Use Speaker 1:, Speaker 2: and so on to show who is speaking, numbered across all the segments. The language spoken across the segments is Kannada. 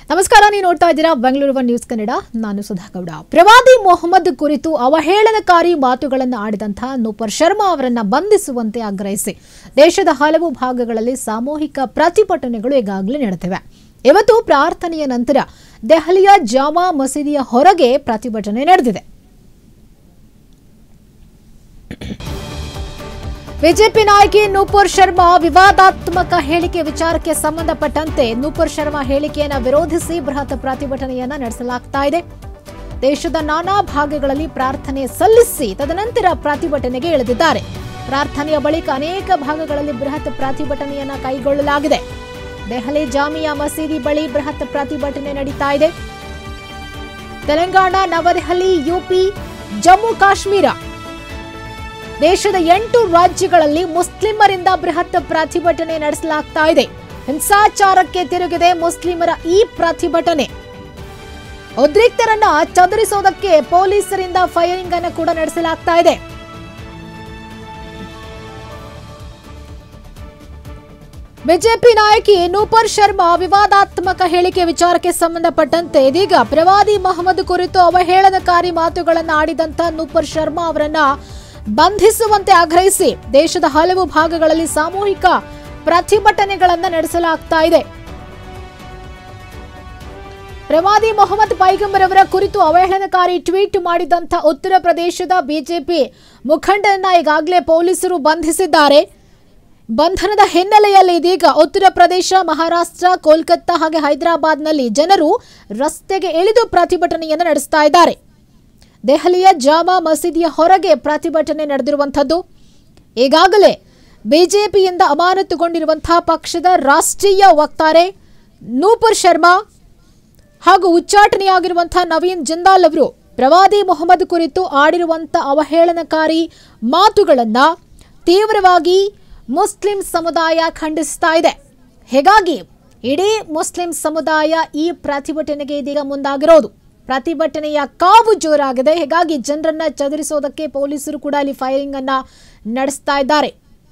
Speaker 1: ನಮಸ್ಕಾರ, ನೀವು ನೋಡ್ತಾ ಇದ್ದೀರಾ ಬೆಂಗಳೂರು ಒನ್ ನ್ಯೂಸ್ ಕನ್ನಡ. ನಾನು ಸುಧಾಗೌಡ. ಪ್ರವಾದಿ ಮೊಹಮ್ಮದ್ ಕುರಿತು ಅವಹೇಳನಕಾರಿ ಮಾತುಗಳನ್ನು ಆಡಿದಂತಹ ನೂಪುರ್ ಶರ್ಮಾ ಅವರನ್ನು ಬಂಧಿಸುವಂತೆ ಆಗ್ರಹಿಸಿ ದೇಶದ ಹಲವು ಭಾಗಗಳಲ್ಲಿ ಸಾಮೂಹಿಕ ಪ್ರತಿಭಟನೆಗಳು ಈಗಾಗಲೇ ನಡೆದಿವೆ. ಇವತ್ತು ಪ್ರಾರ್ಥನೆಯ ನಂತರ ದೆಹಲಿಯ ಜಾಮಾ ಮಸೀದಿಯ ಹೊರಗೆ ಪ್ರತಿಭಟನೆ ನಡೆದಿದೆ. ಬಿಜೆಪಿ ನಾಯಕಿ ನೂಪುರ್ ಶರ್ಮಾ ವಿವಾದಾತ್ಮಕ ಹೇಳಿಕೆ ವಿಚಾರಕ್ಕೆ ಸಂಬಂಧಪಟ್ಟಂತೆ ನೂಪುರ್ ಶರ್ಮಾ ಹೇಳಿಕೆಯನ್ನು ವಿರೋಧಿಸಿ ಬೃಹತ್ ಪ್ರತಿಭಟನೆಯನ್ನ ನಡೆಸಲಾಗ್ತಾ ಇದೆ. ದೇಶದ ನಾನಾ ಭಾಗಗಳಲ್ಲಿ ಪ್ರಾರ್ಥನೆ ಸಲ್ಲಿಸಿ ತದನಂತರ ಪ್ರತಿಭಟನೆಗೆ ಇಳಿದಿದ್ದಾರೆ. ಪ್ರಾರ್ಥನೆಯ ಬಳಿಕ ಅನೇಕ ಭಾಗಗಳಲ್ಲಿ ಬೃಹತ್ ಪ್ರತಿಭಟನೆಯನ್ನ ಕೈಗೊಳ್ಳಲಾಗಿದೆ. ದೆಹಲಿ ಜಾಮಿಯಾ ಮಸೀದಿ ಬಳಿ ಬೃಹತ್ ಪ್ರತಿಭಟನೆ ನಡೀತಾ ಇದೆ. ತೆಲಂಗಾಣ, ನವದೆಹಲಿ, ಯುಪಿ, ಜಮ್ಮು ಕಾಶ್ಮೀರ ದೇಶದ 8 ರಾಜ್ಯಗಳಲ್ಲಿ ಮುಸ್ಲಿಮರಿಂದ ಬೃಹತ್ ಪ್ರತಿಭಟನೆ ನಡೆಸಲಾಗ್ತಾ ಇದೆ. ಹಿಂಸಾಚಾರಕ್ಕೆ ತಿರುಗಿದೆ ಮುಸ್ಲಿಮರ ಈ ಪ್ರತಿಭಟನೆ. ಉದ್ರಿಕ್ತರನ್ನ ಚದುರಿಸೋದಕ್ಕೆ ಪೊಲೀಸರಿಂದ ಫೈರಿಂಗ್ ಅನ್ನು ಕೂಡ ನಡೆಸಲಾಗ್ತಾ ಇದೆ. ಬಿಜೆಪಿ ನಾಯಕಿ ನೂಪುರ್ ಶರ್ಮಾ ವಿವಾದಾತ್ಮಕ ಹೇಳಿಕೆ ವಿಚಾರಕ್ಕೆ ಸಂಬಂಧಪಟ್ಟಂತೆ ಇದೀಗ ಪ್ರವಾದಿ ಮೊಹಮ್ಮದ್ ಕುರಿತು ಅವಹೇಳನಕಾರಿ ಮಾತುಗಳನ್ನು ಆಡಿದಂತ ನೂಪುರ್ ಶರ್ಮಾ ಅವರನ್ನ ಬಂಧಿಸುವಂತೆ ಆಗ್ರಹಿಸಿ ದೇಶದ ಹಲವು ಭಾಗಗಳಲ್ಲಿ ಸಾಮೂಹಿಕ ಪ್ರತಿಭಟನೆಗಳನ್ನು ನಡೆಸಲಾಗ್ತಾ ಇದೆ. ಪ್ರವಾದಿ ಮೊಹಮ್ಮದ್ ಪೈಗಂಬರ್ ಅವರ ಕುರಿತು ಅವಹೇಳನಕಾರಿ ಟ್ವೀಟ್ ಮಾಡಿದಂತ ಉತ್ತರ ಪ್ರದೇಶದ ಬಿಜೆಪಿ ಮುಖಂಡರನ್ನ ಈಗಾಗಲೇ ಪೊಲೀಸರು ಬಂಧಿಸಿದ್ದಾರೆ. ಬಂಧನದ ಹಿನ್ನೆಲೆಯಲ್ಲಿ ಇದೀಗ ಉತ್ತರ ಪ್ರದೇಶ, ಮಹಾರಾಷ್ಟ್ರ, ಕೋಲ್ಕತ್ತಾ ಹಾಗೆ ಹೈದರಾಬಾದ್ನಲ್ಲಿ ಜನರು ರಸ್ತೆಗೆ ಇಳಿದು ಪ್ರತಿಭಟನೆಯನ್ನು ನಡೆಸ್ತಾ ಇದ್ದಾರೆ. ದೆಹಲಿಯ ಜಾಮಾ ಮಸೀದಿಯ ಹೊರಗೆ ಪ್ರತಿಭಟನೆ ನಡೆದಿರುವಂಥದ್ದು. ಈಗಾಗಲೇ ಬಿಜೆಪಿಯಿಂದ ಅಮಾನತುಗೊಂಡಿರುವಂತಹ ಪಕ್ಷದ ರಾಷ್ಟ್ರೀಯ ವಕ್ತಾರೆ ನೂಪುರ್ ಶರ್ಮಾ ಹಾಗೂ ಉಚ್ಚಾಟನೆಯಾಗಿರುವಂತಹ ನವೀನ್ ಜಿಂದಾಲ್ ಅವರು ಪ್ರವಾದಿ ಮೊಹಮ್ಮದ್ ಕುರಿತು ಆಡಿರುವಂತಹ ಅವಹೇಳನಕಾರಿ ಮಾತುಗಳನ್ನ ತೀವ್ರವಾಗಿ ಮುಸ್ಲಿಂ ಸಮುದಾಯ ಖಂಡಿಸ್ತಾ ಇದೆ. ಹೀಗಾಗಿ ಇಡೀ ಮುಸ್ಲಿಂ ಸಮುದಾಯ ಈ ಪ್ರತಿಭಟನೆಗೆ ಇದೀಗ ಮುಂದಾಗಿರೋದು. ಪ್ರತಿಭಟನೆಯ ಕಾವು ಜೋರಾಗಿದೆ. ಹೀಗಾಗಿ ಜನರನ್ನ ಚದುರಿಸೋದಕ್ಕೆ ಪೊಲೀಸರು ಕೂಡ ಅಲ್ಲಿ ಫೈರಿಂಗ್ ಅನ್ನ ನಡೆಸ್ತಾ ಇದ್ದಾರೆ.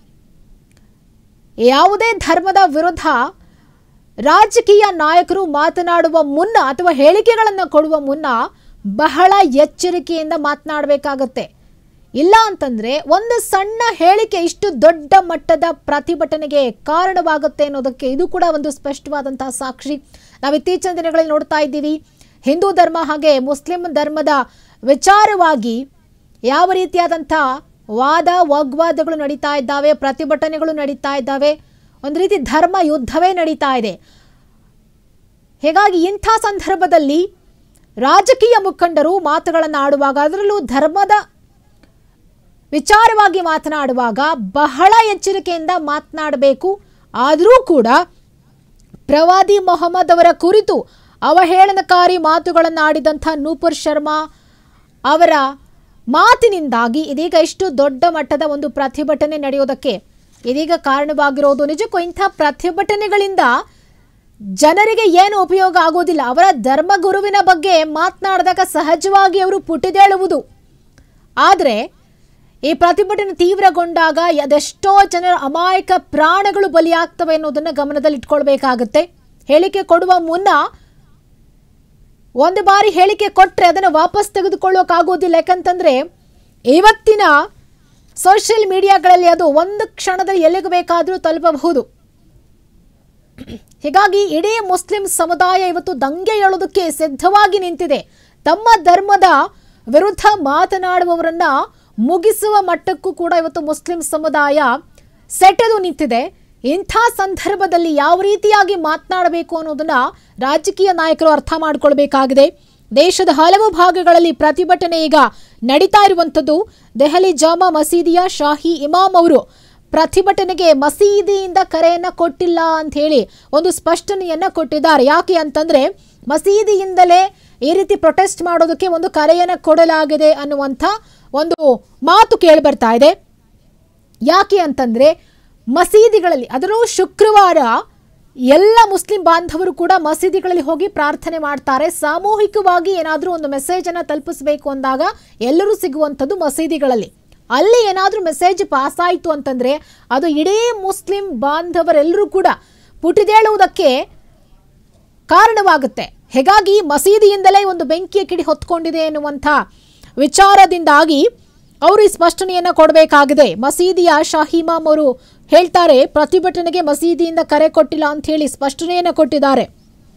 Speaker 1: ಯಾವುದೇ ಧರ್ಮದ ವಿರುದ್ಧ ರಾಜಕೀಯ ನಾಯಕರು ಮಾತನಾಡುವ ಮುನ್ನ ಅಥವಾ ಹೇಳಿಕೆಗಳನ್ನು ಕೊಡುವ ಮುನ್ನ ಬಹಳ ಎಚ್ಚರಿಕೆಯಿಂದ ಮಾತನಾಡಬೇಕಾಗತ್ತೆ. ಇಲ್ಲ ಅಂತಂದ್ರೆ ಒಂದು ಸಣ್ಣ ಹೇಳಿಕೆ ಇಷ್ಟು ದೊಡ್ಡ ಮಟ್ಟದ ಪ್ರತಿಭಟನೆಗೆ ಕಾರಣವಾಗುತ್ತೆ ಅನ್ನೋದಕ್ಕೆ ಇದು ಕೂಡ ಒಂದು ಸ್ಪಷ್ಟವಾದಂತಹ ಸಾಕ್ಷಿ. ನಾವು ಇತ್ತೀಚಿನ ದಿನಗಳಲ್ಲಿ ನೋಡ್ತಾ ಇದ್ದೀವಿ, ಹಿಂದೂ ಧರ್ಮ ಹಾಗೆ ಮುಸ್ಲಿಂ ಧರ್ಮದ ವಿಚಾರವಾಗಿ ಯಾವ ರೀತಿಯಾದಂತಹ ವಾಗ್ವಾದಗಳು ನಡೀತಾ ಇದ್ದಾವೆ, ಪ್ರತಿಭಟನೆಗಳು ನಡೀತಾ ಇದ್ದಾವೆ. ಒಂದು ರೀತಿ ಧರ್ಮ ಯುದ್ಧವೇ ನಡೀತಾ ಇದೆ. ಹೀಗಾಗಿ ಇಂಥ ಸಂದರ್ಭದಲ್ಲಿ ರಾಜಕೀಯ ಮುಖಂಡರು ಮಾತುಗಳನ್ನು ಆಡುವಾಗ, ಅದರಲ್ಲೂ ಧರ್ಮದ ವಿಚಾರವಾಗಿ ಮಾತನಾಡುವಾಗ ಬಹಳ ಎಚ್ಚರಿಕೆಯಿಂದ ಮಾತನಾಡಬೇಕು. ಆದರೂ ಕೂಡ ಪ್ರವಾದಿ ಮೊಹಮ್ಮದ್ ಅವರ ಕುರಿತು ಅವಹೇಳನಕಾರಿ ಮಾತುಗಳನ್ನು ಆಡಿದಂಥ ನೂಪುರ್ ಶರ್ಮಾ ಅವರ ಮಾತಿನಿಂದಾಗಿ ಇದೀಗ ಇಷ್ಟು ದೊಡ್ಡ ಮಟ್ಟದ ಒಂದು ಪ್ರತಿಭಟನೆ ನಡೆಯೋದಕ್ಕೆ ಇದೀಗ ಕಾರಣವಾಗಿರೋದು. ನಿಜಕ್ಕೂ ಇಂಥ ಪ್ರತಿಭಟನೆಗಳಿಂದ ಜನರಿಗೆ ಏನು ಉಪಯೋಗ ಆಗೋದಿಲ್ಲ. ಅವರ ಧರ್ಮಗುರುವಿನ ಬಗ್ಗೆ ಮಾತನಾಡಿದಾಗ ಸಹಜವಾಗಿ ಅವರು ಪುಟಿದೇಳುವುದು. ಆದರೆ ಈ ಪ್ರತಿಭಟನೆ ತೀವ್ರಗೊಂಡಾಗ ಅದೆಷ್ಟೋ ಜನರ ಅಮಾಯಕ ಪ್ರಾಣಗಳು ಬಲಿಯಾಗ್ತವೆ ಅನ್ನೋದನ್ನು ಗಮನದಲ್ಲಿ ಇಟ್ಕೊಳ್ಬೇಕಾಗತ್ತೆ. ಹೇಳಿಕೆ ಕೊಡುವ ಮುನ್ನ ಒಂದು ಬಾರಿ ಹೇಳಿಕೆ ಕೊಟ್ಟರೆ ಅದನ್ನು ವಾಪಸ್ ತೆಗೆದುಕೊಳ್ಳೋಕ್ಕಾಗೋದಿಲ್ಲ. ಯಾಕಂತಂದ್ರೆ ಇವತ್ತಿನ ಸೋಷಿಯಲ್ ಮೀಡಿಯಾಗಳಲ್ಲಿ ಅದು ಒಂದು ಕ್ಷಣದಲ್ಲಿ ಎಲ್ಲಿಗೆ ಬೇಕಾದರೂ ತಲುಪಬಹುದು. ಹೀಗಾಗಿ ಇಡೀ ಮುಸ್ಲಿಂ ಸಮುದಾಯ ಇವತ್ತು ದಂಗೆ ಏಳೋದಕ್ಕೆ ಸಿದ್ಧವಾಗಿ ನಿಂತಿದೆ. ತಮ್ಮ ಧರ್ಮದ ವಿರುದ್ಧ ಮಾತನಾಡುವವರನ್ನ ಮುಗಿಸುವ ಮಟ್ಟಕ್ಕೂ ಕೂಡ ಇವತ್ತು ಮುಸ್ಲಿಂ ಸಮುದಾಯ ಸೆಟೆದು ನಿಂತಿದೆ. ಇಂಥ ಸಂದರ್ಭದಲ್ಲಿ ಯಾವ ರೀತಿಯಾಗಿ ಮಾತನಾಡಬೇಕು ಅನ್ನೋದನ್ನ ರಾಜಕೀಯ ನಾಯಕರು ಅರ್ಥ ಮಾಡಿಕೊಳ್ಬೇಕಾಗಿದೆ. ದೇಶದ ಹಲವು ಭಾಗಗಳಲ್ಲಿ ಪ್ರತಿಭಟನೆ ಈಗ ನಡೀತಾ ಇರುವಂಥದ್ದು. ದೆಹಲಿ ಜಾಮಾ ಮಸೀದಿಯ ಶಾಹಿ ಇಮಾಮ್ ಅವರು ಪ್ರತಿಭಟನೆಗೆ ಮಸೀದಿಯಿಂದ ಕರೆಯನ್ನ ಕೊಟ್ಟಿಲ್ಲ ಅಂತ ಹೇಳಿ ಒಂದು ಸ್ಪಷ್ಟನೆಯನ್ನ ಕೊಟ್ಟಿದ್ದಾರೆ. ಯಾಕೆ ಅಂತಂದ್ರೆ ಮಸೀದಿಯಿಂದಲೇ ಈ ರೀತಿ ಪ್ರೊಟೆಸ್ಟ್ ಮಾಡೋದಕ್ಕೆ ಒಂದು ಕರೆಯನ್ನ ಕೊಡಲಾಗಿದೆ ಅನ್ನುವಂಥ ಒಂದು ಮಾತು ಕೇಳಿ ಬರ್ತಾ ಇದೆ. ಯಾಕೆ ಅಂತಂದ್ರೆ ಮಸೀದಿಗಳಲ್ಲಿ, ಅದರಲ್ಲೂ ಶುಕ್ರವಾರ ಎಲ್ಲ ಮುಸ್ಲಿಂ ಬಾಂಧವರು ಕೂಡ ಮಸೀದಿಗಳಲ್ಲಿ ಹೋಗಿ ಪ್ರಾರ್ಥನೆ ಮಾಡ್ತಾರೆ. ಸಾಮೂಹಿಕವಾಗಿ ಏನಾದರೂ ಒಂದು ಮೆಸೇಜ್ ಅನ್ನ ತಲುಪಿಸಬೇಕು ಅಂದಾಗ ಎಲ್ಲರೂ ಸಿಗುವಂಥದ್ದು ಮಸೀದಿಗಳಲ್ಲಿ. ಅಲ್ಲಿ ಏನಾದರೂ ಮೆಸೇಜ್ ಪಾಸ್ ಆಯಿತು ಅಂತಂದ್ರೆ ಅದು ಇಡೀ ಮುಸ್ಲಿಂ ಬಾಂಧವರೆಲ್ಲರೂ ಕೂಡ ಪುಟಿದೇಳುವುದಕ್ಕೆ ಕಾರಣವಾಗುತ್ತೆ. ಹೀಗಾಗಿ ಮಸೀದಿಯಿಂದಲೇ ಒಂದು ಬೆಂಕಿಯ ಕಿಡಿ ಹೊತ್ಕೊಂಡಿದೆ ಎನ್ನುವಂಥ ವಿಚಾರದಿಂದಾಗಿ ಅವರು ಈ ಸ್ಪಷ್ಟನೆಯನ್ನ ಕೊಡಬೇಕಾಗಿದೆ. ಮಸೀದಿಯ ಶಾಹಿ ಇಮಾಮ್ ಅವರು ಹೇಳ್ತಾರೆ, ಪ್ರತಿಭಟನೆಗೆ ಮಸೀದಿಯಿಂದ ಕರೆ ಕೊಟ್ಟಿಲ್ಲ ಅಂತ ಹೇಳಿ ಸ್ಪಷ್ಟನೆಯನ್ನ ಕೊಟ್ಟಿದ್ದಾರೆ.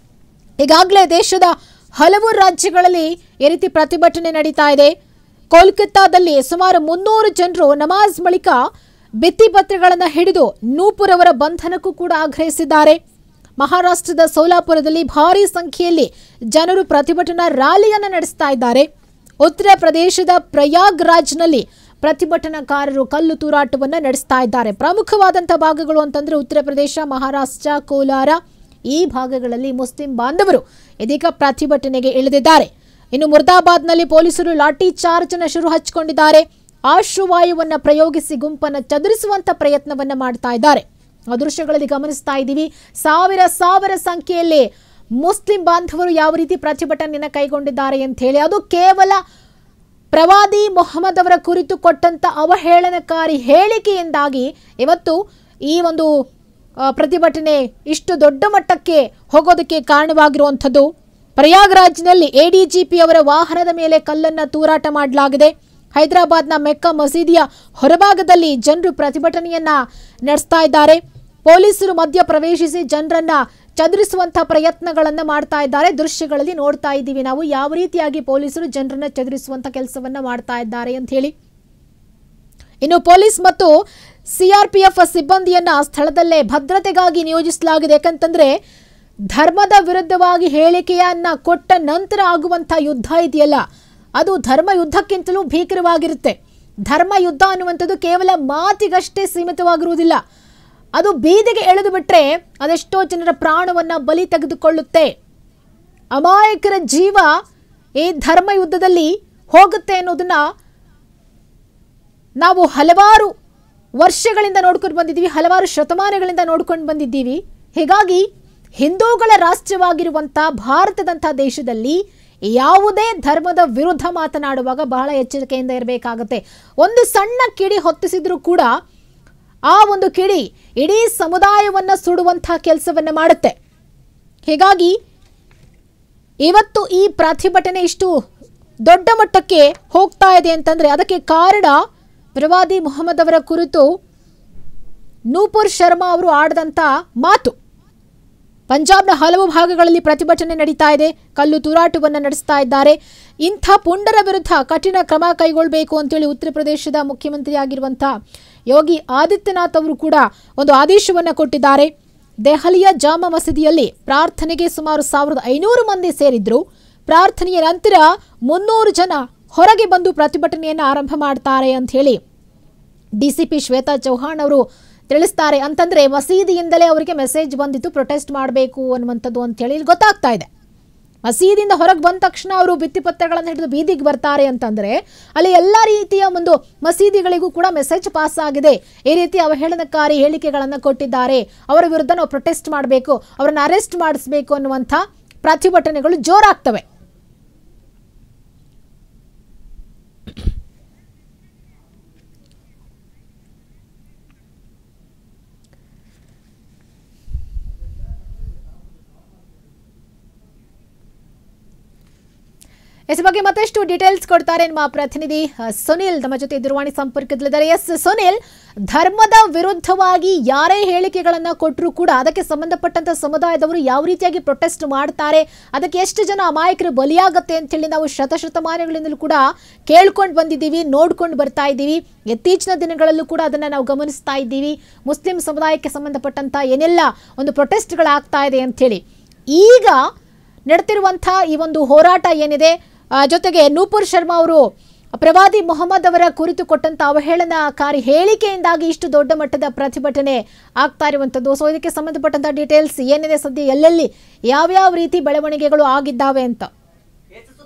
Speaker 1: ಈಗಾಗಲೇ ದೇಶದ ಹಲವು ರಾಜ್ಯಗಳಲ್ಲಿ ಈ ರೀತಿ ಪ್ರತಿಭಟನೆ ನಡೀತಾ ಇದೆ. ಕೋಲ್ಕತ್ತಾದಲ್ಲಿ ಸುಮಾರು 300 ಜನರು ನಮಾಜ್ ಬಳಿಕ ಭಿತ್ತಿಪತ್ರಗಳನ್ನು ಹಿಡಿದು ನೂಪುರ್ ಅವರ ಬಂಧನಕ್ಕೂ ಕೂಡ ಆಗ್ರಹಿಸಿದ್ದಾರೆ. ಮಹಾರಾಷ್ಟ್ರದ ಸೋಲಾಪುರದಲ್ಲಿ ಭಾರೀ ಸಂಖ್ಯೆಯಲ್ಲಿ ಜನರು ಪ್ರತಿಭಟನಾ ರ್ಯಾಲಿಯನ್ನು ನಡೆಸ್ತಾ ಇದ್ದಾರೆ. ಉತ್ತರ ಪ್ರದೇಶದ ಪ್ರಯಾಗ್ರಾಜ್ನಲ್ಲಿ ಪ್ರತಿಭಟನಾಕಾರರು ಕಲ್ಲು ತೂರಾಟವನ್ನು ನಡೆಸ್ತಾ ಇದ್ದಾರೆ. ಪ್ರಮುಖವಾದಂಥ ಭಾಗಗಳು ಅಂತಂದ್ರೆ ಉತ್ತರ ಪ್ರದೇಶ, ಮಹಾರಾಷ್ಟ್ರ, ಕೋಲಾರ ಈ ಭಾಗಗಳಲ್ಲಿ ಮುಸ್ಲಿಂ ಬಾಂಧವರು ಇದೀಗ ಪ್ರತಿಭಟನೆಗೆ ಇಳಿದಿದ್ದಾರೆ. ಇನ್ನು ಮುರ್ದಾಬಾದ್ನಲ್ಲಿ ಪೊಲೀಸರು ಲಾಠಿ ಚಾರ್ಜ್ ಅನ್ನು ಶುರು ಹಚ್ಚಿಕೊಂಡಿದ್ದಾರೆ. ಆಶ್ರುವಾಯುವನ್ನ ಪ್ರಯೋಗಿಸಿ ಗುಂಪನ್ನು ಚದುರಿಸುವಂತ ಪ್ರಯತ್ನವನ್ನ ಮಾಡ್ತಾ ಇದ್ದಾರೆ. ಆ ದೃಶ್ಯಗಳಲ್ಲಿ ಗಮನಿಸ್ತಾ ಇದ್ದೀವಿ. ಸಾವಿರ ಸಂಖ್ಯೆಯಲ್ಲಿ ಮುಸ್ಲಿಂ ಬಾಂಧವರು ಯಾವ ರೀತಿ ಪ್ರತಿಭಟನೆಯನ್ನು ಕೈಗೊಂಡಿದ್ದಾರೆ ಅಂತ ಹೇಳಿ. ಅದು ಕೇವಲ ಪ್ರವಾದಿ ಮೊಹಮ್ಮದ್ ಅವರ ಕುರಿತು ಕೊಟ್ಟಂತ ಅವಹೇಳನಕಾರಿ ಹೇಳಿಕೆಯಿಂದಾಗಿ ಇವತ್ತು ಈ ಒಂದು ಪ್ರತಿಭಟನೆ ಇಷ್ಟು ದೊಡ್ಡ ಮಟ್ಟಕ್ಕೆ ಹೋಗೋದಕ್ಕೆ ಕಾರಣವಾಗಿರುವಂಥದ್ದು. ಪ್ರಯಾಗ್ರಾಜ್ನಲ್ಲಿ ಎಡಿಜಿಪಿ ಅವರ ವಾಹನದ ಮೇಲೆ ಕಲ್ಲನ್ನು ತೂರಾಟ ಮಾಡಲಾಗಿದೆ. ಹೈದರಾಬಾದ್ನ ಮೆಕ್ಕಾ ಮಸೀದಿಯ ಹೊರಭಾಗದಲ್ಲಿ ಜನರು ಪ್ರತಿಭಟನೆಯನ್ನ ನಡೆಸ್ತಾ ಇದ್ದಾರೆ. ಪೊಲೀಸರು ಮಧ್ಯ ಪ್ರವೇಶಿಸಿ ಜನರನ್ನ ಚದುರಿಸುವಂತಹ ಪ್ರಯತ್ನಗಳನ್ನ ಮಾಡ್ತಾ ಇದ್ದಾರೆ. ದೃಶ್ಯಗಳಲ್ಲಿ ನೋಡ್ತಾ ಇದ್ದೀವಿ ನಾವು ಯಾವ ರೀತಿಯಾಗಿ ಪೊಲೀಸರು ಜನರನ್ನ ಚದುರಿಸುವಂತ ಕೆಲಸವನ್ನ ಮಾಡ್ತಾ ಇದ್ದಾರೆ ಅಂತ ಹೇಳಿ. ಇನ್ನು ಪೊಲೀಸ್ ಮತ್ತು ಸಿಆರ್ಪಿಎಫ್ ಸಿಬ್ಬಂದಿಯನ್ನ ಸ್ಥಳದಲ್ಲೇ ಭದ್ರತೆಗಾಗಿ ನಿಯೋಜಿಸಲಾಗಿದೆ. ಯಾಕಂತಂದ್ರೆ ಧರ್ಮದ ವಿರುದ್ಧವಾಗಿ ಹೇಳಿಕೆಯನ್ನ ಕೊಟ್ಟ ನಂತರ ಆಗುವಂತಹ ಯುದ್ಧ ಇದೆಯಲ್ಲ, ಅದು ಧರ್ಮ ಯುದ್ಧಕ್ಕಿಂತಲೂ ಭೀಕರವಾಗಿರುತ್ತೆ. ಧರ್ಮ ಯುದ್ಧ ಅನ್ನುವಂಥದ್ದು ಕೇವಲ ಮಾತಿಗಷ್ಟೇ ಸೀಮಿತವಾಗಿರುವುದಿಲ್ಲ. ಅದು ಬೀದಿಗೆ ಎಳೆದು ಬಿಟ್ರೆ ಅದೆಷ್ಟೋ ಜನರ ಪ್ರಾಣವನ್ನ ಬಲಿ ತೆಗೆದುಕೊಳ್ಳುತ್ತೆ. ಅಮಾಯಕರ ಜೀವ ಈ ಧರ್ಮ ಯುದ್ಧದಲ್ಲಿ ಹೋಗುತ್ತೆ ಅನ್ನೋದನ್ನ ನಾವು ಹಲವಾರು ವರ್ಷಗಳಿಂದ ನೋಡ್ಕೊಂಡು ಬಂದಿದ್ದೀವಿ, ಹಲವಾರು ಶತಮಾನಗಳಿಂದ ನೋಡ್ಕೊಂಡು ಬಂದಿದ್ದೀವಿ. ಹೀಗಾಗಿ ಹಿಂದೂಗಳ ರಾಷ್ಟ್ರವಾಗಿರುವಂಥ ಭಾರತದಂಥ ದೇಶದಲ್ಲಿ ಯಾವುದೇ ಧರ್ಮದ ವಿರುದ್ಧ ಮಾತನಾಡುವಾಗ ಬಹಳ ಎಚ್ಚರಿಕೆಯಿಂದ ಇರಬೇಕಾಗುತ್ತೆ. ಒಂದು ಸಣ್ಣ ಕಿಡಿ ಹೊತ್ತಿಸಿದ್ರೂ ಕೂಡ ಆ ಒಂದು ಕಿಡಿ ಇಡೀ ಸಮುದಾಯವನ್ನ ಸುಡುವಂತಹ ಕೆಲಸವನ್ನ ಮಾಡುತ್ತೆ. ಹೀಗಾಗಿ ಇವತ್ತು ಈ ಪ್ರತಿಭಟನೆ ಇಷ್ಟು ದೊಡ್ಡ ಮಟ್ಟಕ್ಕೆ ಹೋಗ್ತಾ ಇದೆ ಅಂತಂದ್ರೆ ಅದಕ್ಕೆ ಕಾರಣ ಪ್ರವಾದಿ ಮೊಹಮ್ಮದ್ ಅವರ ಕುರಿತು ನೂಪುರ್ ಶರ್ಮಾ ಅವರು ಆಡಿದಂಥ ಮಾತು. ಪಂಜಾಬ್ನ ಹಲವು ಭಾಗಗಳಲ್ಲಿ ಪ್ರತಿಭಟನೆ ನಡೀತಾ ಇದೆ, ಕಲ್ಲು ತೂರಾಟವನ್ನು ನಡೆಸ್ತಾ ಇದ್ದಾರೆ. ಇಂಥ ಪುಂಡರ ವಿರುದ್ಧ ಕಠಿಣ ಕ್ರಮ ಕೈಗೊಳ್ಳಬೇಕು ಅಂತೇಳಿ ಉತ್ತರ ಪ್ರದೇಶದ ಮುಖ್ಯಮಂತ್ರಿಯಾಗಿರುವಂಥ ಯೋಗಿ ಆದಿತ್ಯನಾಥ್ ಅವರು ಕೂಡ ಒಂದು ಆದೇಶವನ್ನು ಕೊಟ್ಟಿದ್ದಾರೆ. ದೆಹಲಿಯ ಜಾಮಾ ಮಸೀದಿಯಲ್ಲಿ ಪ್ರಾರ್ಥನೆಗೆ ಸುಮಾರು 1500 ಮಂದಿ ಸೇರಿದ್ರು. ಪ್ರಾರ್ಥನೆಯ ನಂತರ 300 ಜನ ಹೊರಗೆ ಬಂದು ಪ್ರತಿಭಟನೆಯನ್ನು ಆರಂಭ ಮಾಡ್ತಾರೆ ಅಂತ ಹೇಳಿ ಡಿಸಿಪಿ ಶ್ವೇತಾ ಚೌಹಾಣ್ ಅವರು ತಿಳಿಸ್ತಾರೆ. ಅಂತಂದ್ರೆ ಮಸೀದಿಯಿಂದಲೇ ಅವರಿಗೆ ಮೆಸೇಜ್ ಬಂದಿತ್ತು ಪ್ರೊಟೆಸ್ಟ್ ಮಾಡಬೇಕು ಅನ್ನುವಂಥದ್ದು ಅಂತ ಹೇಳಿ ಗೊತ್ತಾಗ್ತಾ ಇದೆ. ಮಸೀದಿಯಿಂದ ಹೊರಗೆ ಬಂದ ತಕ್ಷಣ ಅವರು ಭಿತ್ತಿಪತ್ರಗಳನ್ನು ಹಿಡಿದು ಬೀದಿಗೆ ಬರ್ತಾರೆ ಅಂತಂದ್ರೆ ಅಲ್ಲಿ ಎಲ್ಲ ರೀತಿಯ ಒಂದು ಮಸೀದಿಗಳಿಗೂ ಕೂಡ ಮೆಸೇಜ್ ಪಾಸ್ ಆಗಿದೆ. ಈ ರೀತಿ ಅವಹೇಳನಕಾರಿ ಹೇಳಿಕೆಗಳನ್ನು ಕೊಟ್ಟಿದ್ದಾರೆ, ಅವರ ವಿರುದ್ಧ ನಾವು ಪ್ರೊಟೆಸ್ಟ್ ಮಾಡಬೇಕು, ಅವರನ್ನು ಅರೆಸ್ಟ್ ಮಾಡಿಸಬೇಕು ಅನ್ನುವಂಥ ಪ್ರತಿಭಟನೆಗಳು ಜೋರಾಗ್ತವೆ. इस ಬಗ್ಗೆ ಮತ್ತಷ್ಟು ಡೀಟೇಲ್ಸ್ ಕೊಡ್ತಾರೆ ನಮ್ಮ ಪ್ರತಿನಿಧಿ ಸುನಿಲ್ ನಮ್ಮ ಜೊತೆ ದೂರವಾಣಿ ಸಂಪರ್ಕದಲ್ಲಿದ್ದಾರೆ. ಎಸ್ ಸುನಿಲ್, ಧರ್ಮದ ವಿರುದ್ಧವಾಗಿ ಯಾರೇ ಹೇಳಿಕೆಗಳನ್ನು ಕೊಟ್ಟರೂ ಕೂಡ ಅದಕ್ಕೆ ಸಂಬಂಧಪಟ್ಟಂತ ಸಮುದಾಯದವರು ಯಾವ ರೀತಿಯಾಗಿ ಪ್ರೊಟೆಸ್ಟ್ ಮಾಡ್ತಾರೆ, ಅದಕ್ಕೆ ಎಷ್ಟು ಜನ ಅಮಾಯಕರು ಬಲಿಯಾಗುತ್ತೆ ಅಂತ ಹೇಳಿ ನಾವು ಶತಮಾನಗಳಿಂದಲೂ ಕೂಡ ಕೇಳ್ಕೊಂಡು ಬಂದಿದ್ದೀವಿ, ನೋಡ್ಕೊಂಡು ಬರ್ತಾ ಇದ್ದೀವಿ. ಇತ್ತೀಚಿನ ದಿನಗಳಲ್ಲೂ ಕೂಡ ಅದನ್ನ ನಾವು ಗಮನಿಸ್ತಾ ಇದ್ದೀವಿ. ಮುಸ್ಲಿಂ ಸಮುದಾಯಕ್ಕೆ ಸಂಬಂಧಪಟ್ಟಂತ ಏನೆಲ್ಲ ಒಂದು ಪ್ರೊಟೆಸ್ಟ್ಗಳಾಗ್ತಾ ಇದೆ ಅಂತ ಹೇಳಿ. ಈಗ ನಡೆತಿರುವಂಥ ಈ ಒಂದು ಹೋರಾಟ ಏನಿದೆ, ಜೊತೆಗೆ ನೂಪುರ್ ಶರ್ಮಾ ಅವರು ಪ್ರವಾದಿ ಮೊಹಮ್ಮದ್ ಅವರ ಕುರಿತು ಕೊಟ್ಟಂತ ಅವಹೇಳನಕಾರಿ ಹೇಳಿಕೆಯಿಂದಾಗಿ ಇಷ್ಟು ದೊಡ್ಡ ಮಟ್ಟದ ಪ್ರತಿಭಟನೆ ಆಗ್ತಾ ಇರುವಂಥದ್ದು. ಸೊ ಇದಕ್ಕೆ ಸಂಬಂಧಪಟ್ಟಂತ ಡೀಟೇಲ್ಸ್ ಏನಿದೆ, ಸದ್ಯ ಎಲ್ಲೆಲ್ಲಿ ಯಾವ್ಯಾವ ರೀತಿ ಬೆಳವಣಿಗೆಗಳು ಆಗಿದ್ದಾವೆ ಅಂತ?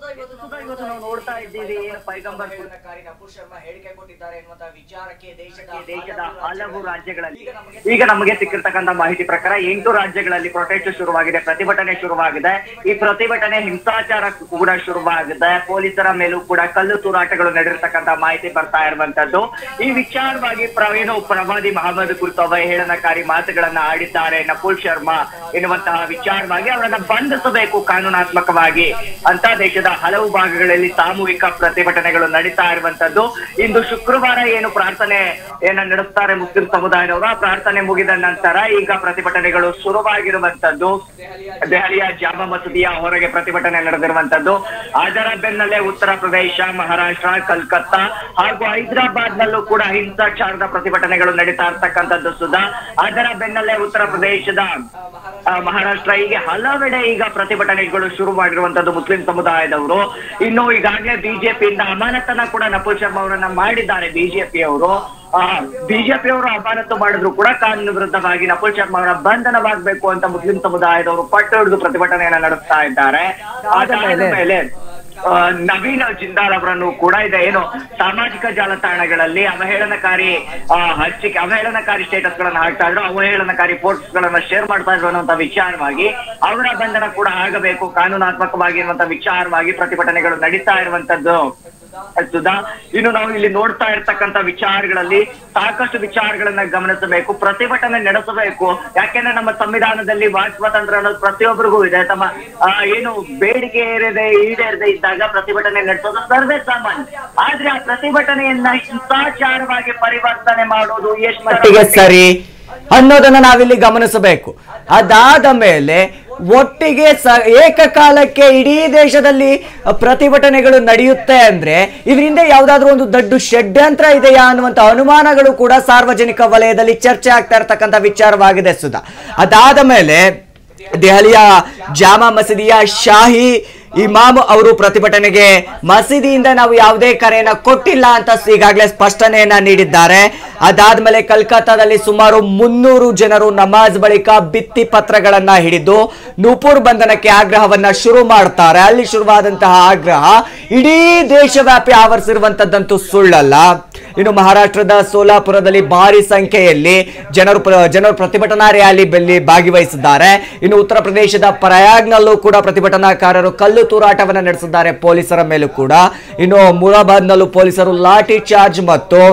Speaker 2: ಇವತ್ತು ನಾವು ನೋಡ್ತಾ ಇದ್ದೀವಿ ಪೈಗಂಬರ್
Speaker 3: ನಪುರ್ ಶರ್ಮಾ ಹೇಳಿಕೆ ಕೊಟ್ಟಿದ್ದಾರೆ ಎನ್ನುವಂತ ವಿಚಾರಕ್ಕೆ
Speaker 2: ದೇಶದ ಹಲವು ರಾಜ್ಯಗಳಲ್ಲಿ ಈಗ ನಮಗೆ ಸಿಕ್ಕಿರ್ತಕ್ಕಂಥ ಮಾಹಿತಿ ಪ್ರಕಾರ 8 ರಾಜ್ಯಗಳಲ್ಲಿ ಪ್ರೊಟೆಸ್ಟ್ ಶುರುವಾಗಿದೆ, ಪ್ರತಿಭಟನೆ ಶುರುವಾಗಿದೆ. ಈ ಪ್ರತಿಭಟನೆ ಹಿಂಸಾಚಾರ ಕೂಡ ಶುರುವಾಗಿದೆ. ಪೊಲೀಸರ ಮೇಲೂ ಕೂಡ ಕಲ್ಲು ತೂರಾಟಗಳು ನಡೆದಿರ್ತಕ್ಕಂಥ ಮಾಹಿತಿ ಬರ್ತಾ ಇರುವಂತದ್ದು. ಈ ವಿಚಾರವಾಗಿ ಪ್ರವಾದಿ ಮಹಮ್ಮದ್ ಕುರಿತು ಅವಹೇಳನಕಾರಿ ಮಾತುಗಳನ್ನ ಆಡಿದ್ದಾರೆ ನಪುರ್ ಶರ್ಮಾ ಎನ್ನುವಂತಹ ವಿಚಾರವಾಗಿ ಅವರನ್ನ ಬಂಧಿಸಬೇಕು ಕಾನೂನಾತ್ಮಕವಾಗಿ ಅಂತ ದೇಶದ ಹಲವು ಭಾಗಗಳಲ್ಲಿ ಸಾಮೂಹಿಕ ಪ್ರತಿಭಟನೆಗಳು ನಡೀತಾ ಇರುವಂತದ್ದು. ಇಂದು ಶುಕ್ರವಾರ ಏನು ಪ್ರಾರ್ಥನೆಯನ್ನ ನಡೆಸ್ತಾರೆ ಮುಸ್ಲಿಂ ಸಮುದಾಯದವರು, ಆ ಪ್ರಾರ್ಥನೆ ಮುಗಿದ ನಂತರ ಈಗ ಪ್ರತಿಭಟನೆಗಳು ಶುರುವಾಗಿರುವಂತದ್ದು. ದೆಹಲಿಯ ಜಾಮಾ ಮಸೀದಿಯ ಹೊರಗೆ ಪ್ರತಿಭಟನೆ ನಡೆದಿರುವಂತದ್ದು. ಅದರ ಬೆನ್ನಲ್ಲೇ ಉತ್ತರ ಪ್ರದೇಶ, ಮಹಾರಾಷ್ಟ್ರ, ಕಲ್ಕತ್ತಾ ಹಾಗೂ ಹೈದರಾಬಾದ್ ನಲ್ಲೂ ಕೂಡ ಹಿಂಸಾಚಾರದ ಪ್ರತಿಭಟನೆಗಳು ನಡೀತಾ ಇರ್ತಕ್ಕಂಥದ್ದು ಸುಧಾ. ಅದರ ಬೆನ್ನಲ್ಲೇ ಉತ್ತರ ಪ್ರದೇಶದ, ಮಹಾರಾಷ್ಟ್ರ ಹೀಗೆ ಹಲವೆಡೆ ಈಗ ಪ್ರತಿಭಟನೆಗಳು ಶುರು ಮಾಡಿರುವಂತದ್ದು ಮುಸ್ಲಿಂ ಸಮುದಾಯದವರು. ಇನ್ನು ಈಗಾಗಲೇ ಬಿಜೆಪಿಯಿಂದ ಅಮಾನತನ್ನ ಕೂಡ ನಪುರ್ ಶರ್ಮಾ ಅವರನ್ನ ಮಾಡಿದ್ದಾರೆ. ಬಿಜೆಪಿಯವರು ಅಮಾನತು ಮಾಡಿದ್ರು ಕೂಡ ಕಾನೂನು ವಿರುದ್ಧವಾಗಿ ನಪುರ್ ಶರ್ಮಾ ಅವರ ಬಂಧನವಾಗಬೇಕು ಅಂತ ಮುಸ್ಲಿಂ ಸಮುದಾಯದವರು ಪಟ್ಟು ಹಿಡಿದು ಪ್ರತಿಭಟನೆಯನ್ನ ನಡೆಸ್ತಾ ಇದ್ದಾರೆ. ಅದಾದ ಮೇಲೆ ನವೀನ್ ಜಿಂದಾಲ್ ಅವರನ್ನು ಕೂಡ ಏನು ಸಾಮಾಜಿಕ ಜಾಲತಾಣಗಳಲ್ಲಿ ಅವಹೇಳನಕಾರಿ ಸ್ಟೇಟಸ್ ಗಳನ್ನ ಹಾಕ್ತಾ ಇದ್ರು, ಅವಹೇಳನಕಾರಿ ಪೋಸ್ಟ್ ಗಳನ್ನ ಶೇರ್ ಮಾಡ್ತಾ ಇದ್ರು ಅನ್ನುವಂತ ವಿಚಾರವಾಗಿ ಅವರ ಬಂಧನ ಕೂಡ ಆಗಬೇಕು ಕಾನೂನಾತ್ಮಕವಾಗಿ ಅನ್ನುವಂತ ವಿಚಾರವಾಗಿ ಪ್ರತಿಭಟನೆಗಳು ನಡೀತಾ ಇರುವಂತದ್ದು ಸುಧಾ. ಇನ್ನು ನಾವು ಇಲ್ಲಿ ನೋಡ್ತಾ ಇರ್ತಕ್ಕಂಥ ವಿಚಾರಗಳಲ್ಲಿ ಸಾಕಷ್ಟು ವಿಚಾರಗಳನ್ನ ಗಮನಿಸಬೇಕು, ಪ್ರತಿಭಟನೆ ನಡೆಸಬೇಕು. ಯಾಕೆಂದ್ರೆ ನಮ್ಮ ಸಂವಿಧಾನದಲ್ಲಿ ವಾಕ್ ಸ್ವಾತಂತ್ರ್ಯ ಅನ್ನೋದು ಪ್ರತಿಯೊಬ್ಬರಿಗೂ ಇದೆ. ತಮ್ಮ ಏನು ಬೇಡಿಕೆ ಈಡೇರದೆ ಇದ್ದಾಗ ಪ್ರತಿಭಟನೆ ನಡೆಸೋದು ಸರ್ವೇ ಸಾಮಾನ್ಯ. ಆದ್ರೆ ಆ ಪ್ರತಿಭಟನೆಯನ್ನ ಹಿಂಸಾಚಾರವಾಗಿ ಪರಿವರ್ತನೆ ಮಾಡೋದು ಎಷ್ಟು ಮಟ್ಟಿಗೆ
Speaker 4: ಸರಿ ಅನ್ನೋದನ್ನ ನಾವಿಲ್ಲಿ ಗಮನಿಸಬೇಕು. ಅದಾದ ಮೇಲೆ ಒಟ್ಟಿಗೆ ಏಕಕಾಲಕ್ಕೆ ಇಡೀ ದೇಶದಲ್ಲಿ ಪ್ರತಿಭಟನೆಗಳು ನಡೆಯುತ್ತೆ ಅಂದ್ರೆ ಇದರಿಂದ ಯಾವ್ದಾದ್ರು ಒಂದು ದೊಡ್ಡ ಷಡ್ಯಂತ್ರ ಇದೆಯಾ ಅನ್ನುವಂತ ಅನುಮಾನಗಳು ಕೂಡ ಸಾರ್ವಜನಿಕ ವಲಯದಲ್ಲಿ ಚರ್ಚೆ ಆಗ್ತಾ ಇರತಕ್ಕಂಥ ವಿಚಾರವಾಗಿದೆ ಸುಧಾ. ಅದಾದ ಮೇಲೆ ದೆಹಲಿಯ ಜಾಮಾ ಮಸೀದಿಯ ಶಾಹಿ ಇಮಾಮ್ ಅವರು ಪ್ರತಿಭಟನೆಗೆ ಮಸೀದಿಯಿಂದ ನಾವು ಯಾವುದೇ ಕರೆಯನ್ನ ಕೊಟ್ಟಿಲ್ಲ ಅಂತ ಈಗಾಗಲೇ ಸ್ಪಷ್ಟನೆಯನ್ನ ನೀಡಿದ್ದಾರೆ. ಅದಾದ್ಮೇಲೆ ಕಲ್ಕತ್ತಾದಲ್ಲಿ ಸುಮಾರು 300 ಜನರು ನಮಾಜ್ ಬಳಿಕ ಭಿತ್ತಿ ಪತ್ರಗಳನ್ನ ಹಿಡಿದು ನೂಪುರ್ ಬಂಧನಕ್ಕೆ ಆಗ್ರಹವನ್ನ ಶುರು ಮಾಡ್ತಾರೆ. ಅಲ್ಲಿ ಶುರುವಾದಂತಹ ಆಗ್ರಹ ಇಡೀ ದೇಶವ್ಯಾಪಿ ಆವರಿಸಿರುವಂತದ್ದಂತೂ ಸುಳ್ಳಲ್ಲ. ಇನ್ನು ಮಹಾರಾಷ್ಟ್ರದ ಸೋಲಾಪುರದಲ್ಲಿ ಭಾರಿ ಸಂಖ್ಯೆಯಲ್ಲಿ ಜನರು ಪ್ರತಿಭಟನಾ ರ್ಯಾಲಿಯಲ್ಲಿ ಭಾಗವಹಿಸಿದ್ದಾರೆ. ಇನ್ನು ಉತ್ತರ ಪ್ರದೇಶದ ಪ್ರಯಾಗ್ನಲ್ಲೂ ಕೂಡ ಪ್ರತಿಭಟನಾಕಾರರು ಕಲ್ಲು ತೂರಾಟವನ್ನ ನಡೆಸಿದ್ದಾರೆ ಪೊಲೀಸರ ಮೇಲೂ ಕೂಡ. ಇನ್ನು ಮುರಾಬಾದ್ ನಲ್ಲೂ ಪೊಲೀಸರು ಲಾಠಿ ಚಾರ್ಜ್ ಮತ್ತು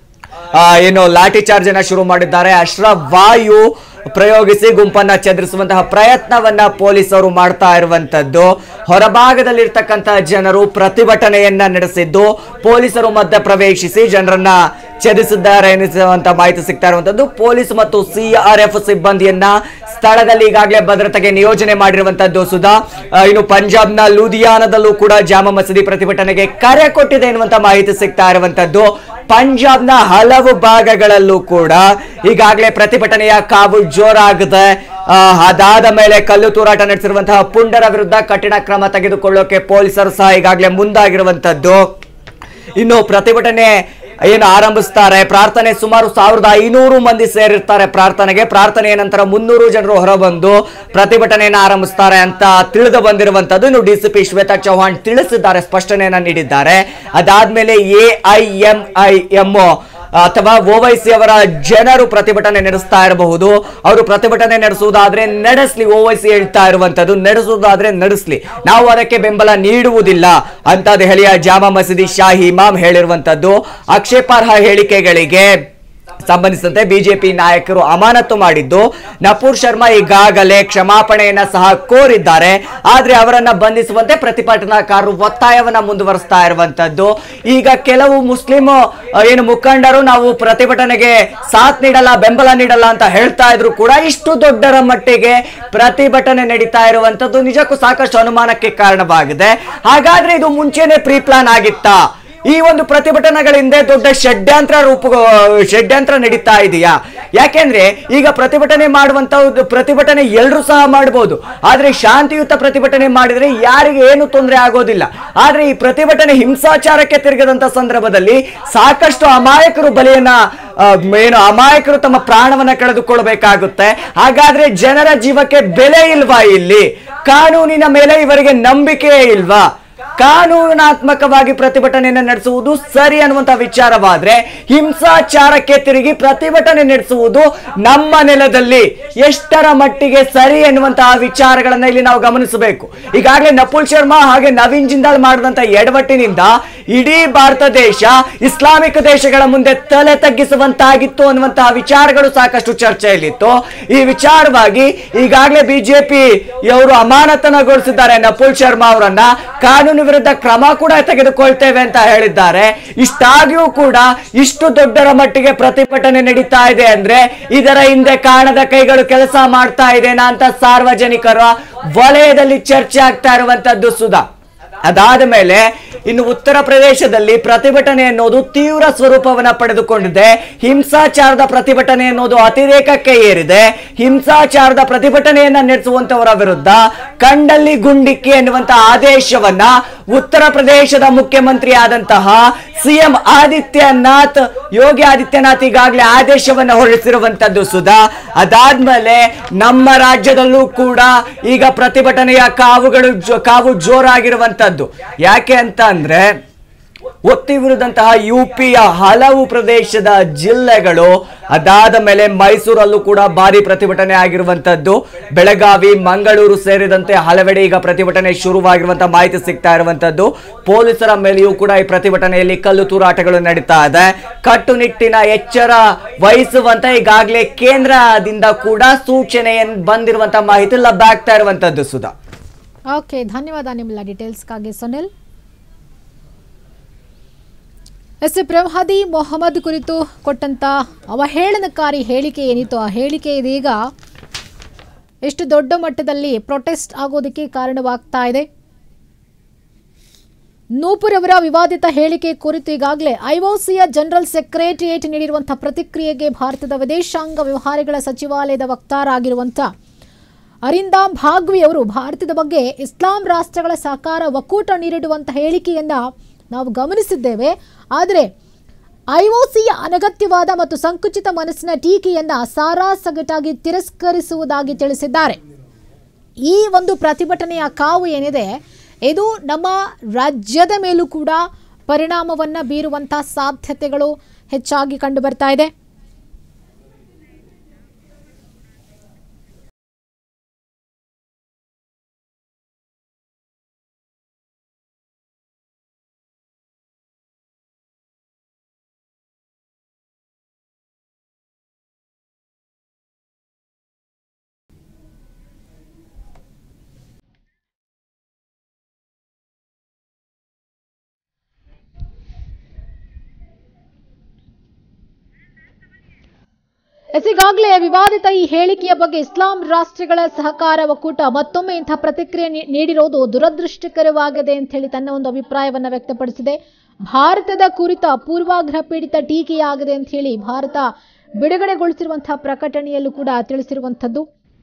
Speaker 4: ಲಾಠಿ ಚಾರ್ಜ್ ಅನ್ನ ಶುರು ಮಾಡಿದ್ದಾರೆ. ಅಶ್ರವಾಯು ಪ್ರಯೋಗಿಸಿ ಗುಂಪನ್ನ ಚದುರಿಸುವಂತಹ ಪ್ರಯತ್ನವನ್ನ ಪೊಲೀಸರು ಮಾಡ್ತಾ ಇರುವಂತದ್ದು. ಹೊರಭಾಗದಲ್ಲಿರ್ತಕ್ಕಂಥ ಜನರು ಪ್ರತಿಭಟನೆಯನ್ನ ನಡೆಸಿದ್ದು ಪೊಲೀಸರು ಮಧ್ಯ ಪ್ರವೇಶಿಸಿ ಜನರನ್ನ ಛೇದಿಸಿದ್ದಾರೆ ಎನ್ನಿಸುವಂತ ಮಾಹಿತಿ ಸಿಗ್ತಾ ಇರುವಂತದ್ದು. ಪೊಲೀಸ್ ಮತ್ತು ಸಿಆರ್ಎಫ್ ಸಿಬ್ಬಂದಿಯನ್ನ ಸ್ಥಳದಲ್ಲಿ ಈಗಾಗಲೇ ಭದ್ರತೆಗೆ ನಿಯೋಜನೆ ಮಾಡಿರುವಂತದ್ದು ಸುಧಾ. ಇನ್ನು ಪಂಜಾಬ್ನ ಲೂಧಿಯಾನದಲ್ಲೂ ಕೂಡ ಜಾಮಾ ಮಸೀದಿ ಪ್ರತಿಭಟನೆಗೆ ಕರೆ ಕೊಟ್ಟಿದೆ ಎನ್ನುವಂತ ಮಾಹಿತಿ ಸಿಗ್ತಾ ಇರುವಂತದ್ದು. ಪಂಜಾಬ್ನ ಹಲವು ಭಾಗಗಳಲ್ಲೂ ಕೂಡ ಈಗಾಗಲೇ ಪ್ರತಿಭಟನೆಯ ಕಾವು ಜೋರಾಗಿದೆ. ಅದಾದ ಮೇಲೆ ಕಲ್ಲು ತೂರಾಟ ನಡೆಸಿರುವಂತಹ ಪುಂಡರ ವಿರುದ್ಧ ಕಠಿಣ ಕ್ರಮ ತೆಗೆದುಕೊಳ್ಳೋಕೆ ಪೊಲೀಸರು ಸಹ ಈಗಾಗಲೇ ಮುಂದಾಗಿರುವಂತದ್ದು. ಇನ್ನು ಪ್ರತಿಭಟನೆ ಏನು ಆರಂಭಿಸ್ತಾರೆ, ಪ್ರಾರ್ಥನೆ ಸುಮಾರು 1500 ಮಂದಿ ಸೇರಿರ್ತಾರೆ ಪ್ರಾರ್ಥನೆಯ ನಂತರ 300 ಜನರು ಹೊರಬಂದು ಪ್ರತಿಭಟನೆಯನ್ನು ಆರಂಭಿಸ್ತಾರೆ ಅಂತ ತಿಳಿದು ಬಂದಿರುವಂತದ್ದು. ಇನ್ನು ಡಿಸಿಪಿ ಶ್ವೇತಾ ಚೌಹಾಣ್ ತಿಳಿಸಿದ್ದಾರೆ, ಸ್ಪಷ್ಟನೆಯನ್ನ ನೀಡಿದ್ದಾರೆ. ಅದಾದ್ಮೇಲೆ AIMIM ಅಥವಾ ಓವೈಸಿ ಅವರ ಜನರು ಪ್ರತಿಭಟನೆ ನಡೆಸ್ತಾ ಇರಬಹುದು. ಅವರು ಪ್ರತಿಭಟನೆ ನಡೆಸುವುದಾದ್ರೆ ನಡೆಸಲಿ, ಓವೈಸಿ ಹೇಳ್ತಾ ಇರುವಂತದ್ದು ನಡೆಸುವುದಾದ್ರೆ ನಡೆಸಲಿ, ನಾವು ಅದಕ್ಕೆ ಬೆಂಬಲ ನೀಡುವುದಿಲ್ಲ ಅಂತ ದೆಹಲಿಯ ಜಾಮಾ ಮಸೀದಿ ಶಾಹಿ ಇಮಾಮ್ ಹೇಳಿರುವಂತದ್ದು. ಆಕ್ಷೇಪಾರ್ಹ ಹೇಳಿಕೆಗಳಿಗೆ ಸಂಬಂಧಿಸಿದಂತೆ ಬಿಜೆಪಿ ನಾಯಕರು ಅಮಾನತು ಮಾಡಿದ್ದು ನಪುರ್ ಶರ್ಮಾ ಈಗಾಗಲೇ ಕ್ಷಮಾಪಣೆಯನ್ನ ಸಹ ಕೋರಿದ್ದಾರೆ. ಆದ್ರೆ ಅವರನ್ನ ಬಂಧಿಸುವಂತೆ ಪ್ರತಿಭಟನಾಕಾರರು ಒತ್ತಾಯವನ್ನ ಮುಂದುವರಿಸ್ತಾ ಇರುವಂತದ್ದು. ಈಗ ಕೆಲವು ಮುಸ್ಲಿಂ ಮುಖಂಡರು ನಾವು ಪ್ರತಿಭಟನೆಗೆ ಸಾಥ್ ನೀಡಲ್ಲ, ಬೆಂಬಲ ನೀಡಲ್ಲ ಅಂತ ಹೇಳ್ತಾ ಇದ್ರು ಕೂಡ ಇಷ್ಟು ದೊಡ್ಡರ ಮಟ್ಟಿಗೆ ಪ್ರತಿಭಟನೆ ನಡೀತಾ ಇರುವಂತದ್ದು ನಿಜಕ್ಕೂ ಸಾಕಷ್ಟು ಅನುಮಾನಕ್ಕೆ ಕಾರಣವಾಗಿದೆ. ಹಾಗಾದ್ರೆ ಇದು ಮುಂಚೆನೆ ಪ್ರೀ ಪ್ಲಾನ್ ಆಗಿತ್ತಾ? ಈ ಒಂದು ಪ್ರತಿಭಟನೆಗಳಿಂದ ದೊಡ್ಡ ಷಡ್ಯಂತ್ರ ನಡೀತಾ ಇದೆಯಾ? ಯಾಕೆಂದ್ರೆ ಈಗ ಪ್ರತಿಭಟನೆ ಮಾಡುವಂತ ಪ್ರತಿಭಟನೆ ಎಲ್ಲರೂ ಸಹ ಮಾಡಬಹುದು, ಆದ್ರೆ ಶಾಂತಿಯುತ ಪ್ರತಿಭಟನೆ ಮಾಡಿದ್ರೆ ಯಾರಿಗೆ ಏನು ತೊಂದರೆ ಆಗೋದಿಲ್ಲ. ಆದ್ರೆ ಈ ಪ್ರತಿಭಟನೆ ಹಿಂಸಾಚಾರಕ್ಕೆ ತಿರುಗದಂತ ಸಂದರ್ಭದಲ್ಲಿ ಸಾಕಷ್ಟು ಅಮಾಯಕರು ಅಮಾಯಕರು ತಮ್ಮ ಪ್ರಾಣವನ್ನ ಕಳೆದುಕೊಳ್ಳಬೇಕಾಗುತ್ತೆ. ಹಾಗಾದ್ರೆ ಜನರ ಜೀವಕ್ಕೆ ಬೆಲೆ ಇಲ್ವಾ? ಇಲ್ಲಿ ಕಾನೂನಿನ ಮೇಲೆ ಇವರಿಗೆ ನಂಬಿಕೆ ಇಲ್ವಾ? ಕಾನೂನಾತ್ಮಕವಾಗಿ ಪ್ರತಿಭಟನೆಯನ್ನು ನಡೆಸುವುದು ಸರಿ ಅನ್ನುವಂತ ವಿಚಾರವಾದ್ರೆ, ಹಿಂಸಾಚಾರಕ್ಕೆ ತಿರುಗಿ ಪ್ರತಿಭಟನೆ ನಡೆಸುವುದು ನಮ್ಮ ನೆಲದಲ್ಲಿ ಎಷ್ಟರ ಮಟ್ಟಿಗೆ ಸರಿ ಎನ್ನುವಂತಹ ವಿಚಾರಗಳನ್ನ ಇಲ್ಲಿ ನಾವು ಗಮನಿಸಬೇಕು. ಈಗಾಗಲೇ ನಪುಲ್ ಶರ್ಮಾ ಹಾಗೆ ನವೀನ್ ಜಿಂದಾಲ್ ಮಾಡಿದಂತ ಎಡವಟ್ಟಿನಿಂದ ಇಡೀ ಭಾರತ ದೇಶ ಇಸ್ಲಾಮಿಕ್ ದೇಶಗಳ ಮುಂದೆ ತಲೆ ತಗ್ಗಿಸುವಂತಾಗಿತ್ತು ಅನ್ನುವಂತಹ ವಿಚಾರಗಳು ಸಾಕಷ್ಟು ಚರ್ಚೆಯಲ್ಲಿತ್ತು. ಈ ವಿಚಾರವಾಗಿ ಈಗಾಗಲೇ ಬಿಜೆಪಿ ಅವರು ಅಮಾನತನಗೊಳಿಸಿದ್ದಾರೆ ನಪುಲ್ ಶರ್ಮಾ ಅವರನ್ನ. ಕಾನೂನು ವಿರುದ್ಧ ಕ್ರಮ ಕೂಡ ತೆಗೆದುಕೊಳ್ತೇವೆ ಅಂತ ಹೇಳಿದ್ದಾರೆ. ಇಷ್ಟಾಗಿಯೂ ಕೂಡ ಇಷ್ಟು ದೊಡ್ಡರ ಮಟ್ಟಿಗೆ ಪ್ರತಿಭಟನೆ ನಡೀತಾ ಇದೆ ಅಂದ್ರೆ ಇದರ ಹಿಂದೆ ಕಾಣದ ಕೈಗಳು ಕೆಲಸ ಮಾಡ್ತಾ ಇದೆನಾ ಅಂತ ಸಾರ್ವಜನಿಕರ ವಲಯದಲ್ಲಿ ಚರ್ಚೆ ಆಗ್ತಾ ಇರುವಂತದ್ದು ಸುಧಾ. ಅದಾದ ಮೇಲೆ ಇನ್ನು ಉತ್ತರ ಪ್ರದೇಶದಲ್ಲಿ ಪ್ರತಿಭಟನೆ ಅನ್ನೋದು ತೀವ್ರ ಸ್ವರೂಪವನ್ನ ಪಡೆದುಕೊಂಡಿದೆ. ಹಿಂಸಾಚಾರದ ಪ್ರತಿಭಟನೆ ಅನ್ನೋದು ಅತಿರೇಕಕ್ಕೆ ಏರಿದೆ. ಹಿಂಸಾಚಾರದ ಪ್ರತಿಭಟನೆಯನ್ನ ನಡೆಸುವಂತವರ ವಿರುದ್ಧ ಕಂಡಲ್ಲಿ ಗುಂಡಿಕ್ಕಿ ಎನ್ನುವಂತ ಆದೇಶವನ್ನ ಉತ್ತರ ಪ್ರದೇಶದ ಮುಖ್ಯಮಂತ್ರಿ ಆದಂತಹ ಸಿಎಂ ಯೋಗಿ ಆದಿತ್ಯನಾಥ್ ಈಗಾಗಲೇ ಆದೇಶವನ್ನು ಹೊರಡಿಸಿರುವಂತದ್ದು ಸುಧಾ. ಅದಾದ್ಮೇಲೆ ನಮ್ಮ ರಾಜ್ಯದಲ್ಲೂ ಕೂಡ ಈಗ ಪ್ರತಿಭಟನೆಯ ಕಾವು ಜೋರಾಗಿರುವಂತದ್ದು. ಯಾಕೆ ಅಂತ ಅಂದ್ರೆ ಒತ್ತಿವಿರುದಂತಹ ಯುಪಿಯ ಹಲವು ಪ್ರದೇಶದ ಜಿಲ್ಲೆಗಳು, ಅದಾದ ಮೇಲೆ ಮೈಸೂರಲ್ಲೂ ಕೂಡ ಭಾರಿ ಪ್ರತಿಭಟನೆ ಆಗಿರುವಂತದ್ದು. ಬೆಳಗಾವಿ, ಮಂಗಳೂರು ಸೇರಿದಂತೆ ಹಲವೆಡೆ ಈಗ ಪ್ರತಿಭಟನೆ ಶುರುವಾಗಿರುವಂತಹ ಮಾಹಿತಿ ಸಿಗ್ತಾ ಇರುವಂತದ್ದು. ಪೊಲೀಸರ ಮೇಲೆಯೂ ಕೂಡ ಈ ಪ್ರತಿಭಟನೆಯಲ್ಲಿ ಕಲ್ಲು ತೂರಾಟಗಳು ನಡೀತಾ ಇದೆ. ಕಟ್ಟುನಿಟ್ಟಿನ ಎಚ್ಚರ ವಹಿಸುವಂತ ಈಗಾಗಲೇ ಕೇಂದ್ರದಿಂದ ಕೂಡ ಸೂಚನೆ ಬಂದಿರುವಂತಹ ಮಾಹಿತಿ ಲಭ್ಯ ಆಗ್ತಾ ಇರುವಂತದ್ದು ಸುಧಾ.
Speaker 1: ಓಕೆ, ಧನ್ಯವಾದ ನಿಮ್ಮೆಲ್ಲ ಡೀಟೇಲ್ಸ್ಗಾಗಿ ಸುನಿಲ್. ಪ್ರವಾದಿ ಮೊಹಮ್ಮದ್ ಕುರಿತು ಕೊಟ್ಟಂತ ಅವಹೇಳನಕಾರಿ ಹೇಳಿಕೆ ಏನಿತ್ತು, ಆ ಹೇಳಿಕೆ ಇದೀಗ ಎಷ್ಟು ದೊಡ್ಡ ಮಟ್ಟದಲ್ಲಿ ಪ್ರೊಟೆಸ್ಟ್ ಆಗೋದಕ್ಕೆ ಕಾರಣವಾಗ್ತಾ ಇದೆ. ನೂಪುರ್ ಅವರ ವಿವಾದಿತ ಹೇಳಿಕೆ ಕುರಿತು ಈಗಾಗಲೇ ಐಒಸಿಯ ಜನರಲ್ ಸೆಕ್ರೆಟರಿಯೇಟ್ ನೀಡಿರುವಂತಹ ಪ್ರತಿಕ್ರಿಯೆಗೆ ಭಾರತದ ವಿದೇಶಾಂಗ ವ್ಯವಹಾರಗಳ ಸಚಿವಾಲಯದ ವಕ್ತಾರ ಆಗಿರುವಂತಹ ಅರಿಂದಾಮ್ ಬಾಗ್ವಿ ಅವರು ಭಾರತದ ಬಗ್ಗೆ ಇಸ್ಲಾಂ ರಾಷ್ಟ್ರಗಳ ಸಹಕಾರ ಒಕ್ಕೂಟ ನೀಡಿರುವಂತಹ ಹೇಳಿಕೆಯನ್ನ ನಾವು ಗಮನಿಸಿದ್ದೇವೆ. ಆದರೆ ಐಒಸಿಯ ಅನಗತ್ಯವಾದ ಮತ್ತು ಸಂಕುಚಿತ ಮನಸ್ಸಿನ ಟೀಕೆಯನ್ನ ಸಾರಾಸಗಟಾಗಿ ತಿರಸ್ಕರಿಸುವುದಾಗಿ ತಿಳಿಸಿದ್ದಾರೆ. ಈ ಒಂದು ಪ್ರತಿಭಟನೆಯ ಕಾವು ಏನಿದೆ ಇದು ನಮ್ಮ ರಾಜ್ಯದ ಮೇಲೂ ಕೂಡ ಪರಿಣಾಮವನ್ನು ಬೀರುವಂತಹ ಸಾಧ್ಯತೆಗಳು ಹೆಚ್ಚಾಗಿ ಕಂಡು ಬರ್ತಾ ಇದೆ. ಈಗಾಗಲೇ ವಿವಾದಿತ ಈ ಹೇಳಿಕೆಯ ಬಗ್ಗೆ ಇಸ್ಲಾಂ ರಾಷ್ಟ್ರಗಳ ಸಹಕಾರ ಒಕ್ಕೂಟ ಮತ್ತೊಮ್ಮೆ ಇಂತಹ ಪ್ರತಿಕ್ರಿಯೆ ನೀಡಿರೋದು ದುರದೃಷ್ಟಕರವಾಗಿದೆ ಅಂತ ಹೇಳಿ ತನ್ನ ಒಂದು ಅಭಿಪ್ರಾಯವನ್ನು ವ್ಯಕ್ತಪಡಿಸಿದೆ. ಭಾರತದ ಕುರಿತ ಪೂರ್ವಾಗ್ರಹ ಪೀಡಿತ ಟೀಕೆಯಾಗಿದೆ ಅಂತ ಹೇಳಿ ಭಾರತ ಬಿಡುಗಡೆಗೊಳಿಸಿರುವಂತಹ ಪ್ರಕಟಣೆಯಲ್ಲೂ ಕೂಡ ತಿಳಿಸಿರುವಂತದ್ದು.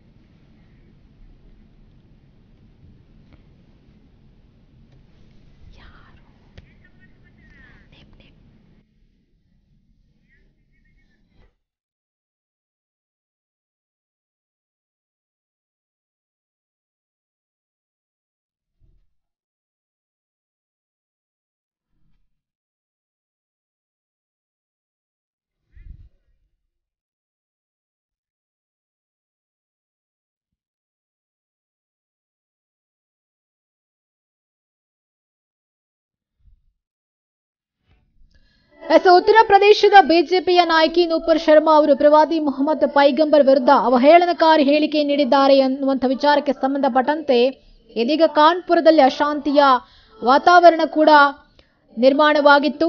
Speaker 1: ಉತ್ತರ ಪ್ರದೇಶದ ಬಿಜೆಪಿಯ ನಾಯಕಿ ನೂಪುರ್ ಶರ್ಮಾ ಅವರು ಪ್ರವಾದಿ ಮೊಹಮ್ಮದ್ ಪೈಗಂಬರ್ ವಿರುದ್ಧ ಅವಹೇಳನಕಾರಿ ಹೇಳಿಕೆ ನೀಡಿದ್ದಾರೆ ಎನ್ನುವಂಥ ವಿಚಾರಕ್ಕೆ ಸಂಬಂಧಪಟ್ಟಂತೆ ಇದೀಗ ಕಾನ್ಪುರದಲ್ಲಿ ಅಶಾಂತಿಯ ವಾತಾವರಣ ಕೂಡ ನಿರ್ಮಾಣವಾಗಿತ್ತು.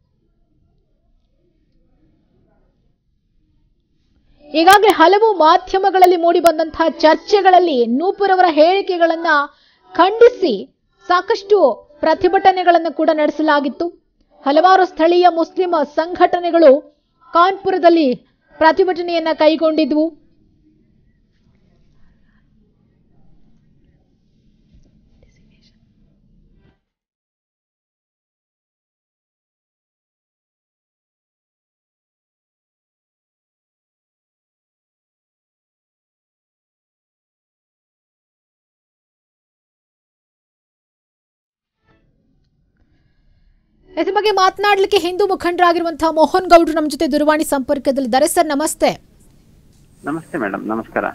Speaker 1: ಈಗಾಗಲೇ ಹಲವು ಮಾಧ್ಯಮಗಳಲ್ಲಿ ಮೂಡಿಬಂದಂತಹ ಚರ್ಚೆಗಳಲ್ಲಿ ನೂಪುರ್ ಅವರ ಹೇಳಿಕೆಗಳನ್ನ ಖಂಡಿಸಿ ಸಾಕಷ್ಟು ಪ್ರತಿಭಟನೆಗಳನ್ನು ಕೂಡ ನಡೆಸಲಾಗಿತ್ತು. ಹಲವಾರು ಸ್ಥಳೀಯ ಮುಸ್ಲಿಂ ಸಂಘಟನೆಗಳು ಕಾನ್ಪುರದಲ್ಲಿ ಪ್ರತಿಭಟನೆಯನ್ನ ಕೈಗೊಂಡಿದ್ವು. ಇದ್ರ ಬಗ್ಗೆ ಮಾತನಾಡಲಿಕ್ಕೆ ಹಿಂದೂ ಮುಖಂಡರಾಗಿರುವಂತಹ ಮೋಹನ್ ಗೌಡ್ರು ನಮ್ಮ ಜೊತೆ ದೂರವಾಣಿ ಸಂಪರ್ಕದಲ್ಲಿದ್ದಾರೆ. ಸರ್ ನಮಸ್ತೆ.
Speaker 5: ನಮಸ್ತೆ ಮೇಡಮ್, ನಮಸ್ಕಾರ.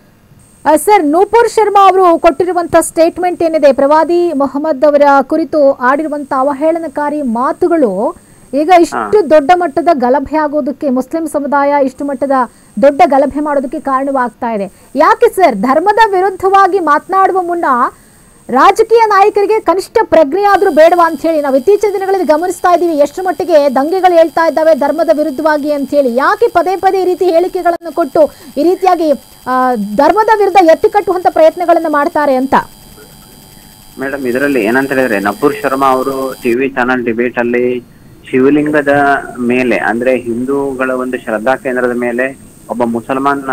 Speaker 1: ಸರ್, ನೂಪುರ್ ಶರ್ಮಾ ಅವರು ಕೊಟ್ಟಿರುವಂತಹ ಸ್ಟೇಟ್ಮೆಂಟ್ ಏನಿದೆ, ಪ್ರವಾದಿ ಮೊಹಮ್ಮದ್ ಅವರ ಕುರಿತು ಆಡಿರುವಂತಹ ಅವಹೇಳನಕಾರಿ ಮಾತುಗಳು ಈಗ ಇಷ್ಟು ದೊಡ್ಡ ಮಟ್ಟದ ಗಲಭೆ ಆಗೋದಕ್ಕೆ, ಮುಸ್ಲಿಂ ಸಮುದಾಯ ಇಷ್ಟು ಮಟ್ಟದ ದೊಡ್ಡ ಗಲಭೆ ಮಾಡೋದಕ್ಕೆ ಕಾರಣವಾಗ್ತಾ ಇದೆ. ಯಾಕೆ ಸರ್? ಧರ್ಮದ ವಿರುದ್ಧವಾಗಿ ಮಾತನಾಡುವ ಮುನ್ನ ರಾಜಕೀಯ ನಾಯಕರಿಗೆ ಕನಿಷ್ಠ ಪ್ರಜ್ಞೆ ಆದ್ರೂ ಬೇಡವಾ ಅಂತ ಹೇಳಿ ನಾವು ಇತ್ತೀಚಿನ ದಿನಗಳಲ್ಲಿ ಗಮನಿಸ್ತಾ ಇದ್ದೀವಿ. ಎಷ್ಟು ಮಟ್ಟಿಗೆ ದಂಗೆಗಳು ಹೇಳ್ತಾ ಇದ್ದಾವೆ ಧರ್ಮದ ವಿರುದ್ಧವಾಗಿ ಅಂತ ಹೇಳಿ. ಯಾಕೆ ಪದೇ ಪದೇ ಈ ರೀತಿ ಹೇಳಿಕೆಗಳನ್ನು ಕೊಟ್ಟು ಈ ರೀತಿಯಾಗಿ ಧರ್ಮದ ವಿರುದ್ಧ ಎತ್ತಿ ಕಟ್ಟುವಂತ ಪ್ರಯತ್ನಗಳನ್ನ ಮಾಡ್ತಾರೆ ಅಂತ?
Speaker 5: ಮೇಡಮ್, ಇದರಲ್ಲಿ ಏನಂತ ಹೇಳಿದ್ರೆ, ನಪುರ್ ಶರ್ಮಾ ಅವರು ಟಿವಿ ಚಾನಲ್ ಡಿಬೇಟ್ ಅಲ್ಲಿ ಶಿವಲಿಂಗದ ಮೇಲೆ, ಅಂದ್ರೆ ಹಿಂದೂಗಳ ಒಂದು ಶ್ರದ್ಧಾ ಕೇಂದ್ರದ ಮೇಲೆ ಒಬ್ಬ ಮುಸಲ್ಮಾನ್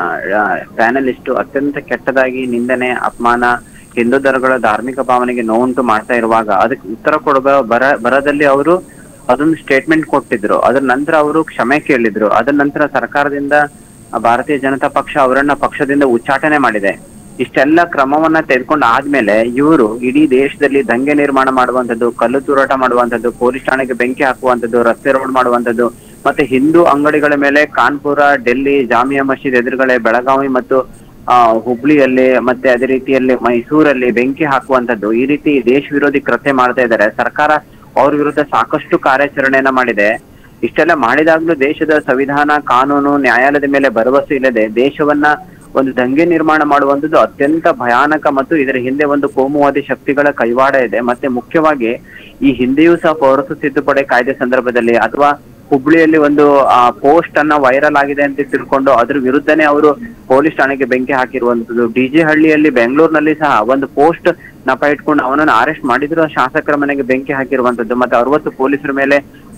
Speaker 5: ಪ್ಯಾನಲಿಸ್ಟ್ ಅತ್ಯಂತ ಕೆಟ್ಟದಾಗಿ ನಿಂದನೆ, ಅಪಮಾನ, ಹಿಂದೂ ಧರ್ಮಗಳ ಧಾರ್ಮಿಕ ಭಾವನೆಗೆ ನೋವುಂಟು ಮಾಡ್ತಾ ಇರುವಾಗ ಅದಕ್ಕೆ ಉತ್ತರ ಕೊಡುವ ಬರದಲ್ಲಿ ಅವರು ಅದೊಂದು ಸ್ಟೇಟ್ಮೆಂಟ್ ಕೊಟ್ಟಿದ್ರು. ಅದರ ನಂತರ ಅವರು ಕ್ಷಮೆ ಕೇಳಿದ್ರು. ಅದರ ನಂತರ ಸರ್ಕಾರದಿಂದ ಭಾರತೀಯ ಜನತಾ ಪಕ್ಷ ಅವರನ್ನ ಪಕ್ಷದಿಂದ ಉಚ್ಚಾಟನೆ ಮಾಡಿದೆ. ಇಷ್ಟೆಲ್ಲ ಕ್ರಮವನ್ನ ತೆಗೆದುಕೊಂಡು ಆದ್ಮೇಲೆ ಇವರು ಇಡೀ ದೇಶದಲ್ಲಿ ದಂಗೆ ನಿರ್ಮಾಣ ಮಾಡುವಂಥದ್ದು, ಕಲ್ಲು ತೂರಾಟ ಮಾಡುವಂಥದ್ದು, ಪೊಲೀಸ್ ಠಾಣೆಗೆ ಬೆಂಕಿ ಹಾಕುವಂಥದ್ದು, ರಸ್ತೆ ರೋಡ್ ಮಾಡುವಂಥದ್ದು, ಮತ್ತೆ ಹಿಂದೂ ಅಂಗಡಿಗಳ ಮೇಲೆ ಕಾನ್ಪುರ, ಡೆಲ್ಲಿ, ಜಾಮಿಯಾ ಮಸೀದ್ ಎದುರುಗಡೆ, ಬೆಳಗಾವಿ ಮತ್ತು ಹುಬ್ಳಿಯಲ್ಲಿ ಮತ್ತೆ ಅದೇ ರೀತಿಯಲ್ಲಿ ಮೈಸೂರಲ್ಲಿ ಬೆಂಕಿ ಹಾಕುವಂಥದ್ದು, ಈ ರೀತಿ ದೇಶ ವಿರೋಧಿ ಕೃತ್ಯ ಮಾಡ್ತಾ ಇದ್ದಾರೆ. ಸರ್ಕಾರ ಅವ್ರ ವಿರುದ್ಧ ಸಾಕಷ್ಟು ಕಾರ್ಯಾಚರಣೆಯನ್ನ ಮಾಡಿದೆ. ಇಷ್ಟೆಲ್ಲ ಮಾಡಿದಾಗ್ಲೂ ದೇಶದ ಸಂವಿಧಾನ, ಕಾನೂನು, ನ್ಯಾಯಾಲಯದ ಮೇಲೆ ಭರವಸೆ ಇಲ್ಲದೆ ದೇಶವನ್ನ ಒಂದು ದಂಗೆ ನಿರ್ಮಾಣ ಮಾಡುವಂಥದ್ದು ಅತ್ಯಂತ ಭಯಾನಕ ಮತ್ತು ಇದರ ಹಿಂದೆ ಒಂದು ಕೋಮುವಾದಿ ಶಕ್ತಿಗಳ ಕೈವಾಡ ಇದೆ. ಮತ್ತೆ ಮುಖ್ಯವಾಗಿ ಈ ಹಿಂದೆಯೂ ಸಹ ಪೌರತ್ವ ತಿದ್ದುಪಡಿ ಕಾಯ್ದೆ ಸಂದರ್ಭದಲ್ಲಿ ಅಥವಾ ಹುಬ್ಳಿಯಲ್ಲಿ ಒಂದು ಪೋಸ್ಟ್ ಅನ್ನ ವೈರಲ್ ಆಗಿದೆ ಅಂತ ತಿಳ್ಕೊಂಡು ಅದ್ರ ವಿರುದ್ಧನೇ ಅವರು ಪೊಲೀಸ್ ಠಾಣೆಗೆ ಬೆಂಕಿ ಹಾಕಿರುವಂತದ್ದು. ಡಿಜೆ ಹಳ್ಳಿಯಲ್ಲಿ ಬೆಂಗಳೂರಿನಲ್ಲಿ ಸಹ ಒಂದು ಪೋಸ್ಟ್ ನಪ ಇಟ್ಕೊಂಡು ಅವನನ್ನು ಅರೆಸ್ಟ್ ಮಾಡಿದ್ರು, ಶಾಸಕರ ಮನೆಗೆ ಬೆಂಕಿ ಹಾಕಿರುವಂತದ್ದು. ಮತ್ತೆ 60 ಪೊಲೀಸರ ಮೇಲೆ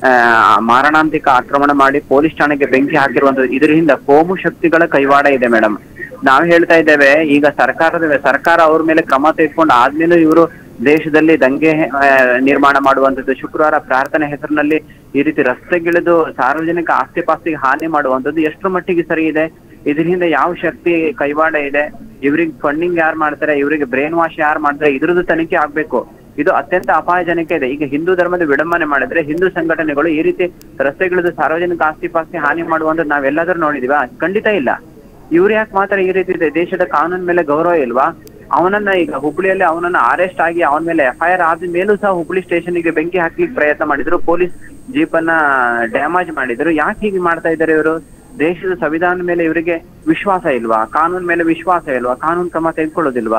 Speaker 5: ಮಾರಣಾಂತಿಕ ಆಕ್ರಮಣ ಮಾಡಿ ಪೊಲೀಸ್ ಠಾಣೆಗೆ ಬೆಂಕಿ ಹಾಕಿರುವಂತದ್ದು. ಇದರಿಂದ ಕೋಮು ಶಕ್ತಿಗಳ ಕೈವಾಡ ಇದೆ ಮೇಡಮ್. ನಾವು ಹೇಳ್ತಾ ಇದ್ದೇವೆ, ಈಗ ಸರ್ಕಾರ ಅವ್ರ ಮೇಲೆ ಕ್ರಮ ತೆಗೆದುಕೊಂಡು ಆದ್ಮೇಲೂ ಇವರು ದೇಶದಲ್ಲಿ ದಂಗೆ ನಿರ್ಮಾಣ ಮಾಡುವಂಥದ್ದು, ಶುಕ್ರವಾರ ಪ್ರಾರ್ಥನೆ ಹೆಸರಿನಲ್ಲಿ ಈ ರೀತಿ ರಸ್ತೆಗಿಳಿದು ಸಾರ್ವಜನಿಕ ಆಸ್ತಿ ಪಾಸ್ತಿಗೆ ಹಾನಿ ಮಾಡುವಂಥದ್ದು ಎಷ್ಟರ ಮಟ್ಟಿಗೆ ಸರಿ ಇದೆ? ಇದರಿಂದ ಯಾವ ಶಕ್ತಿ ಕೈವಾಡ ಇದೆ? ಇವ್ರಿಗೆ ಫಂಡಿಂಗ್ ಯಾರು ಮಾಡ್ತಾರೆ? ಇವರಿಗೆ ಬ್ರೈನ್ ವಾಶ್ ಯಾರು ಮಾಡ್ತಾರೆ? ಇದ್ರದ್ದು ತನಿಖೆ ಆಗ್ಬೇಕು. ಇದು ಅತ್ಯಂತ ಅಪಾಯಜನಕ ಇದೆ. ಈಗ ಹಿಂದೂ ಧರ್ಮದ ವಿಡಂಬನೆ ಮಾಡಿದ್ರೆ ಹಿಂದೂ ಸಂಘಟನೆಗಳು ಈ ರೀತಿ ರಸ್ತೆಗಿಳಿದು ಸಾರ್ವಜನಿಕ ಆಸ್ತಿ ಪಾಸ್ತಿ ಹಾನಿ ಮಾಡುವಂಥದ್ದು ನಾವೆಲ್ಲಾದ್ರೂ ನೋಡಿದೀವಾ? ಖಂಡಿತ ಇಲ್ಲ. ಇವ್ರು ಯಾಕೆ ಮಾತ್ರ ಈ ರೀತಿ ಇದೆ? ದೇಶದ ಕಾನೂನು ಮೇಲೆ ಗೌರವ ಇಲ್ವಾ? ಅವನನ್ನ ಈಗ ಹುಬ್ಳಿಯಲ್ಲಿ ಅವನನ್ನ ಅರೆಸ್ಟ್ ಆಗಿ ಅವನ ಮೇಲೆ FIR ಆದ ಮೇಲೂ ಸಹ ಹುಬ್ಳಿ ಸ್ಟೇಷನ್ಗೆ ಬೆಂಕಿ ಹಾಕ್ಲಿಕ್ಕೆ ಪ್ರಯತ್ನ ಮಾಡಿದ್ರು, ಪೊಲೀಸ್ ಜೀಪ್ ಅನ್ನ ಡ್ಯಾಮೇಜ್ ಮಾಡಿದ್ರು. ಯಾಕೆ ಹೀಗೆ ಮಾಡ್ತಾ ಇದ್ದಾರೆ ಇವರು? ದೇಶದ ಸಂವಿಧಾನದ ಮೇಲೆ ಇವರಿಗೆ ವಿಶ್ವಾಸ ಇಲ್ವಾ? ಕಾನೂನು ಮೇಲೆ ವಿಶ್ವಾಸ ಇಲ್ವಾ? ಕಾನೂನು ಕ್ರಮ ತೆಗೆದುಕೊಳ್ಳೋದಿಲ್ವಾ?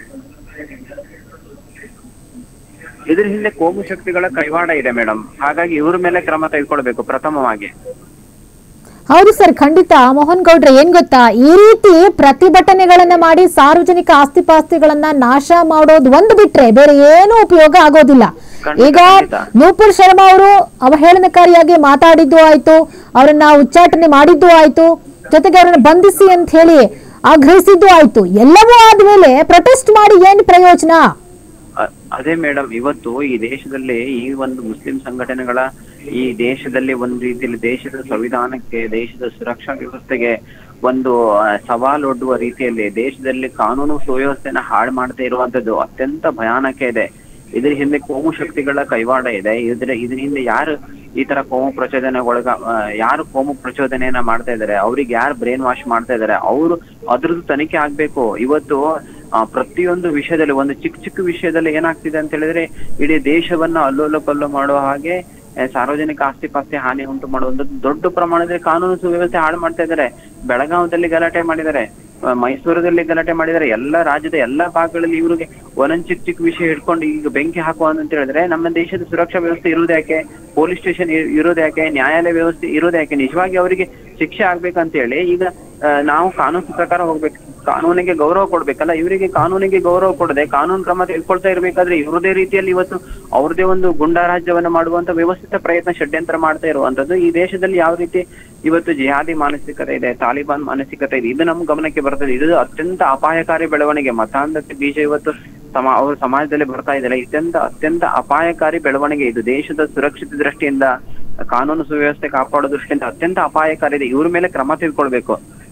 Speaker 5: ಇದ್ರ ಹಿಂದೆ ಕೋಮು ಶಕ್ತಿಗಳ ಕೈವಾಡ ಇದೆ ಮೇಡಮ್. ಹಾಗಾಗಿ ಇವ್ರ ಮೇಲೆ ಕ್ರಮ ತೆಗೆದುಕೊಳ್ಬೇಕು ಪ್ರಥಮವಾಗಿ.
Speaker 1: ಹೌದು ಸರ್, ಖಂಡಿತ. ಮೋಹನ್ ಗೌಡ್ರೆ, ಏನ್ ಗೊತ್ತಾ, ಈ ರೀತಿ ಪ್ರತಿಭಟನೆಗಳನ್ನ ಮಾಡಿ ಸಾರ್ವಜನಿಕ ಆಸ್ತಿ ಪಾಸ್ತಿಗಳನ್ನ ನಾಶ ಮಾಡೋದು ಒಂದು ಬಿಟ್ರೆ ಬೇರೆ ಏನೂ ಉಪಯೋಗ ಆಗೋದಿಲ್ಲ. ಈಗ ನೂಪುರ್ ಶರ್ಮಾ ಅವರು ಅವಹೇಳನಕಾರಿಯಾಗಿ ಮಾತಾಡಿದ್ದು ಆಯ್ತು, ಅವರನ್ನ ಉಚ್ಚಾಟನೆ ಮಾಡಿದ್ದು ಆಯ್ತು, ಜೊತೆಗೆ ಅವರನ್ನ ಬಂಧಿಸಿ ಅಂತ ಹೇಳಿ ಆಗ್ರಹಿಸಿದ್ದು ಆಯ್ತು. ಎಲ್ಲವೂ ಆದ್ಮೇಲೆ ಪ್ರೊಟೆಸ್ಟ್ ಮಾಡಿ ಏನ್ ಪ್ರಯೋಜನ?
Speaker 5: ಅದೇ ಮೇಡಮ್, ಇವತ್ತು ಈ ದೇಶದಲ್ಲಿ ಈ ಒಂದು ಮುಸ್ಲಿಂ ಸಂಘಟನೆಗಳ ಈ ದೇಶದಲ್ಲಿ ಒಂದು ರೀತಿಯಲ್ಲಿ ದೇಶದ ಸಂವಿಧಾನಕ್ಕೆ, ದೇಶದ ಸುರಕ್ಷಾ ವ್ಯವಸ್ಥೆಗೆ ಒಂದು ಸವಾಲೊಡ್ಡುವ ರೀತಿಯಲ್ಲಿ ದೇಶದಲ್ಲಿ ಕಾನೂನು ಸುವ್ಯವಸ್ಥೆನ ಹಾಳು ಮಾಡ್ತಾ ಇರುವಂತದ್ದು ಅತ್ಯಂತ ಭಯಾನಕ ಇದೆ. ಇದ್ರ ಹಿಂದೆ ಕೋಮು ಶಕ್ತಿಗಳ ಕೈವಾಡ ಇದೆ. ಇದ್ರ ಹಿಂದೆ ಯಾರು ಈ ತರ ಕೋಮು ಯಾರು ಕೋಮು ಪ್ರಚೋದನೆಯನ್ನ ಮಾಡ್ತಾ ಇದಾರೆ, ಅವ್ರಿಗೆ ಯಾರು ಬ್ರೈನ್ ವಾಶ್ ಮಾಡ್ತಾ ಇದಾರೆ, ಅವರು ಅದ್ರದ್ದು ತನಿಖೆ ಆಗ್ಬೇಕು. ಇವತ್ತು ಪ್ರತಿಯೊಂದು ವಿಷಯದಲ್ಲಿ, ಒಂದು ಚಿಕ್ಕ ಚಿಕ್ಕ ವಿಷಯದಲ್ಲಿ ಏನಾಗ್ತಿದೆ ಅಂತ ಹೇಳಿದ್ರೆ ಇಡೀ ದೇಶವನ್ನ ಅಲ್ಲೋಲ ಕಲ್ಲು ಮಾಡುವ ಹಾಗೆ ಸಾರ್ವಜನಿಕ ಆಸ್ತಿ ಪಾಸ್ತಿ ಹಾನಿ ಉಂಟು ಮಾಡುವಂಥದ್ದು ದೊಡ್ಡ ಪ್ರಮಾಣದಲ್ಲಿ ಕಾನೂನು ಸುವ್ಯವಸ್ಥೆ ಹಾಳು ಮಾಡ್ತಾ ಇದ್ದಾರೆ. ಬೆಳಗಾವದಲ್ಲಿ ಗಲಾಟೆ ಮಾಡಿದ್ದಾರೆ, ಮೈಸೂರದಲ್ಲಿ ಗಲಾಟೆ ಮಾಡಿದ್ದಾರೆ, ಎಲ್ಲ ರಾಜ್ಯದ ಎಲ್ಲಾ ಭಾಗಗಳಲ್ಲಿ ಇವ್ರಿಗೆ ಒಂದೊಂದ್ ಚಿಕ್ಕ ಚಿಕ್ಕ ವಿಷಯ ಹಿಡ್ಕೊಂಡು ಈಗ ಬೆಂಕಿ ಹಾಕುವಂತ ಅಂತ ಹೇಳಿದ್ರೆ ನಮ್ಮ ದೇಶದ ಸುರಕ್ಷಾ ವ್ಯವಸ್ಥೆ ಇರೋದು ಯಾಕೆ? ಪೊಲೀಸ್ ಸ್ಟೇಷನ್ ಇರೋದು ಯಾಕೆ? ನ್ಯಾಯಾಲಯ ವ್ಯವಸ್ಥೆ ಇರೋದು ಯಾಕೆ? ನಿಜವಾಗಿ ಅವರಿಗೆ ಶಿಕ್ಷೆ ಆಗ್ಬೇಕಂತ ಹೇಳಿ ಈಗ ನಾವು ಕಾನೂನು ಪ್ರಕಾರ ಹೋಗ್ಬೇಕು, ಕಾನೂನಿಗೆ ಗೌರವ ಕೊಡ್ಬೇಕಲ್ಲ. ಇವರಿಗೆ ಕಾನೂನಿಗೆ ಗೌರವ ಕೊಡದೆ ಕಾನೂನು ಕ್ರಮ ತೆಗೆದುಕೊಳ್ತಾ ಇರ್ಬೇಕಾದ್ರೆ ಇವ್ರದೇ ರೀತಿಯಲ್ಲಿ ಇವತ್ತು ಅವ್ರದೇ ಒಂದು ಗುಂಡಾ ರಾಜ್ಯವನ್ನ ಮಾಡುವಂತ ವ್ಯವಸ್ಥಿತ ಪ್ರಯತ್ನ, ಷಡ್ಯಂತ್ರ ಮಾಡ್ತಾ ಇರುವಂತದ್ದು. ಈ ದೇಶದಲ್ಲಿ ಯಾವ ರೀತಿ ಇವತ್ತು ಜಿಹಾದಿ ಮಾನಸಿಕತೆ ಇದೆ, ತಾಲಿಬಾನ್ ಮಾನಸಿಕತೆ ಇದೆ, ಇದು ನಮ್ಮ ಗಮನಕ್ಕೆ ಬರ್ತದೆ. ಇದು ಅತ್ಯಂತ ಅಪಾಯಕಾರಿ ಬೆಳವಣಿಗೆ. ಮತಾಂಧತೆ ಬೀಜ ಇವತ್ತು ಅವ್ರ ಸಮಾಜದಲ್ಲಿ ಬರ್ತಾ ಇದ್ದಾರೆ. ಅತ್ಯಂತ ಅಪಾಯಕಾರಿ ಬೆಳವಣಿಗೆ ಇದು. ದೇಶದ ಸುರಕ್ಷಿತ ದೃಷ್ಟಿಯಿಂದ, ಕಾನೂನು ಸುವ್ಯವಸ್ಥೆ ಕಾಪಾಡೋ ದೃಷ್ಟಿಯಿಂದ ಅತ್ಯಂತ ಅಪಾಯಕಾರಿ ಇದೆ. ಇವ್ರ ಮೇಲೆ ಕ್ರಮ ತೆಗೆದುಕೊಳ್ಬೇಕು.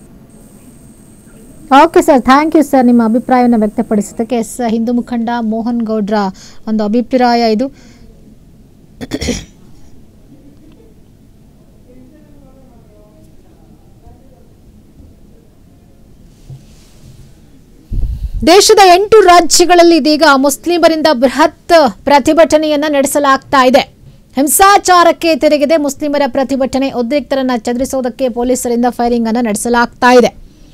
Speaker 1: Okay sir, thank you sir ನಿಮ್ಮ ಅಭಿಪ್ರಾಯವನ್ನು ವ್ಯಕ್ತಪಡಿಸೋದಕ್ಕೆ. ಹಿಂದೂ ಮುಖಂಡ ಮೋಹನ್ ಗೌಡ್ರ ಒಂದು ಅಭಿಪ್ರಾಯ ಇದು. ದೇಶದ 8 ರಾಜ್ಯಗಳಲ್ಲಿ ಇದೀಗ ಮುಸ್ಲಿಮರಿಂದ ಬೃಹತ್ ಪ್ರತಿಭಟನೆಯನ್ನ ನಡೆಸಲಾಗ್ತಾ ಇದೆ. ಹಿಂಸಾಚಾರಕ್ಕೆ ತಿರುಗಿದೆ ಮುಸ್ಲಿಮರ ಪ್ರತಿಭಟನೆ. ಉದ್ರಿಕ್ತರನ್ನ ಚದುರಿಸುವುದಕ್ಕೆ ಪೊಲೀಸರಿಂದ ಫೈರಿಂಗ್ ಅನ್ನು ನಡೆಸಲಾಗ್ತಾ ಇದೆ.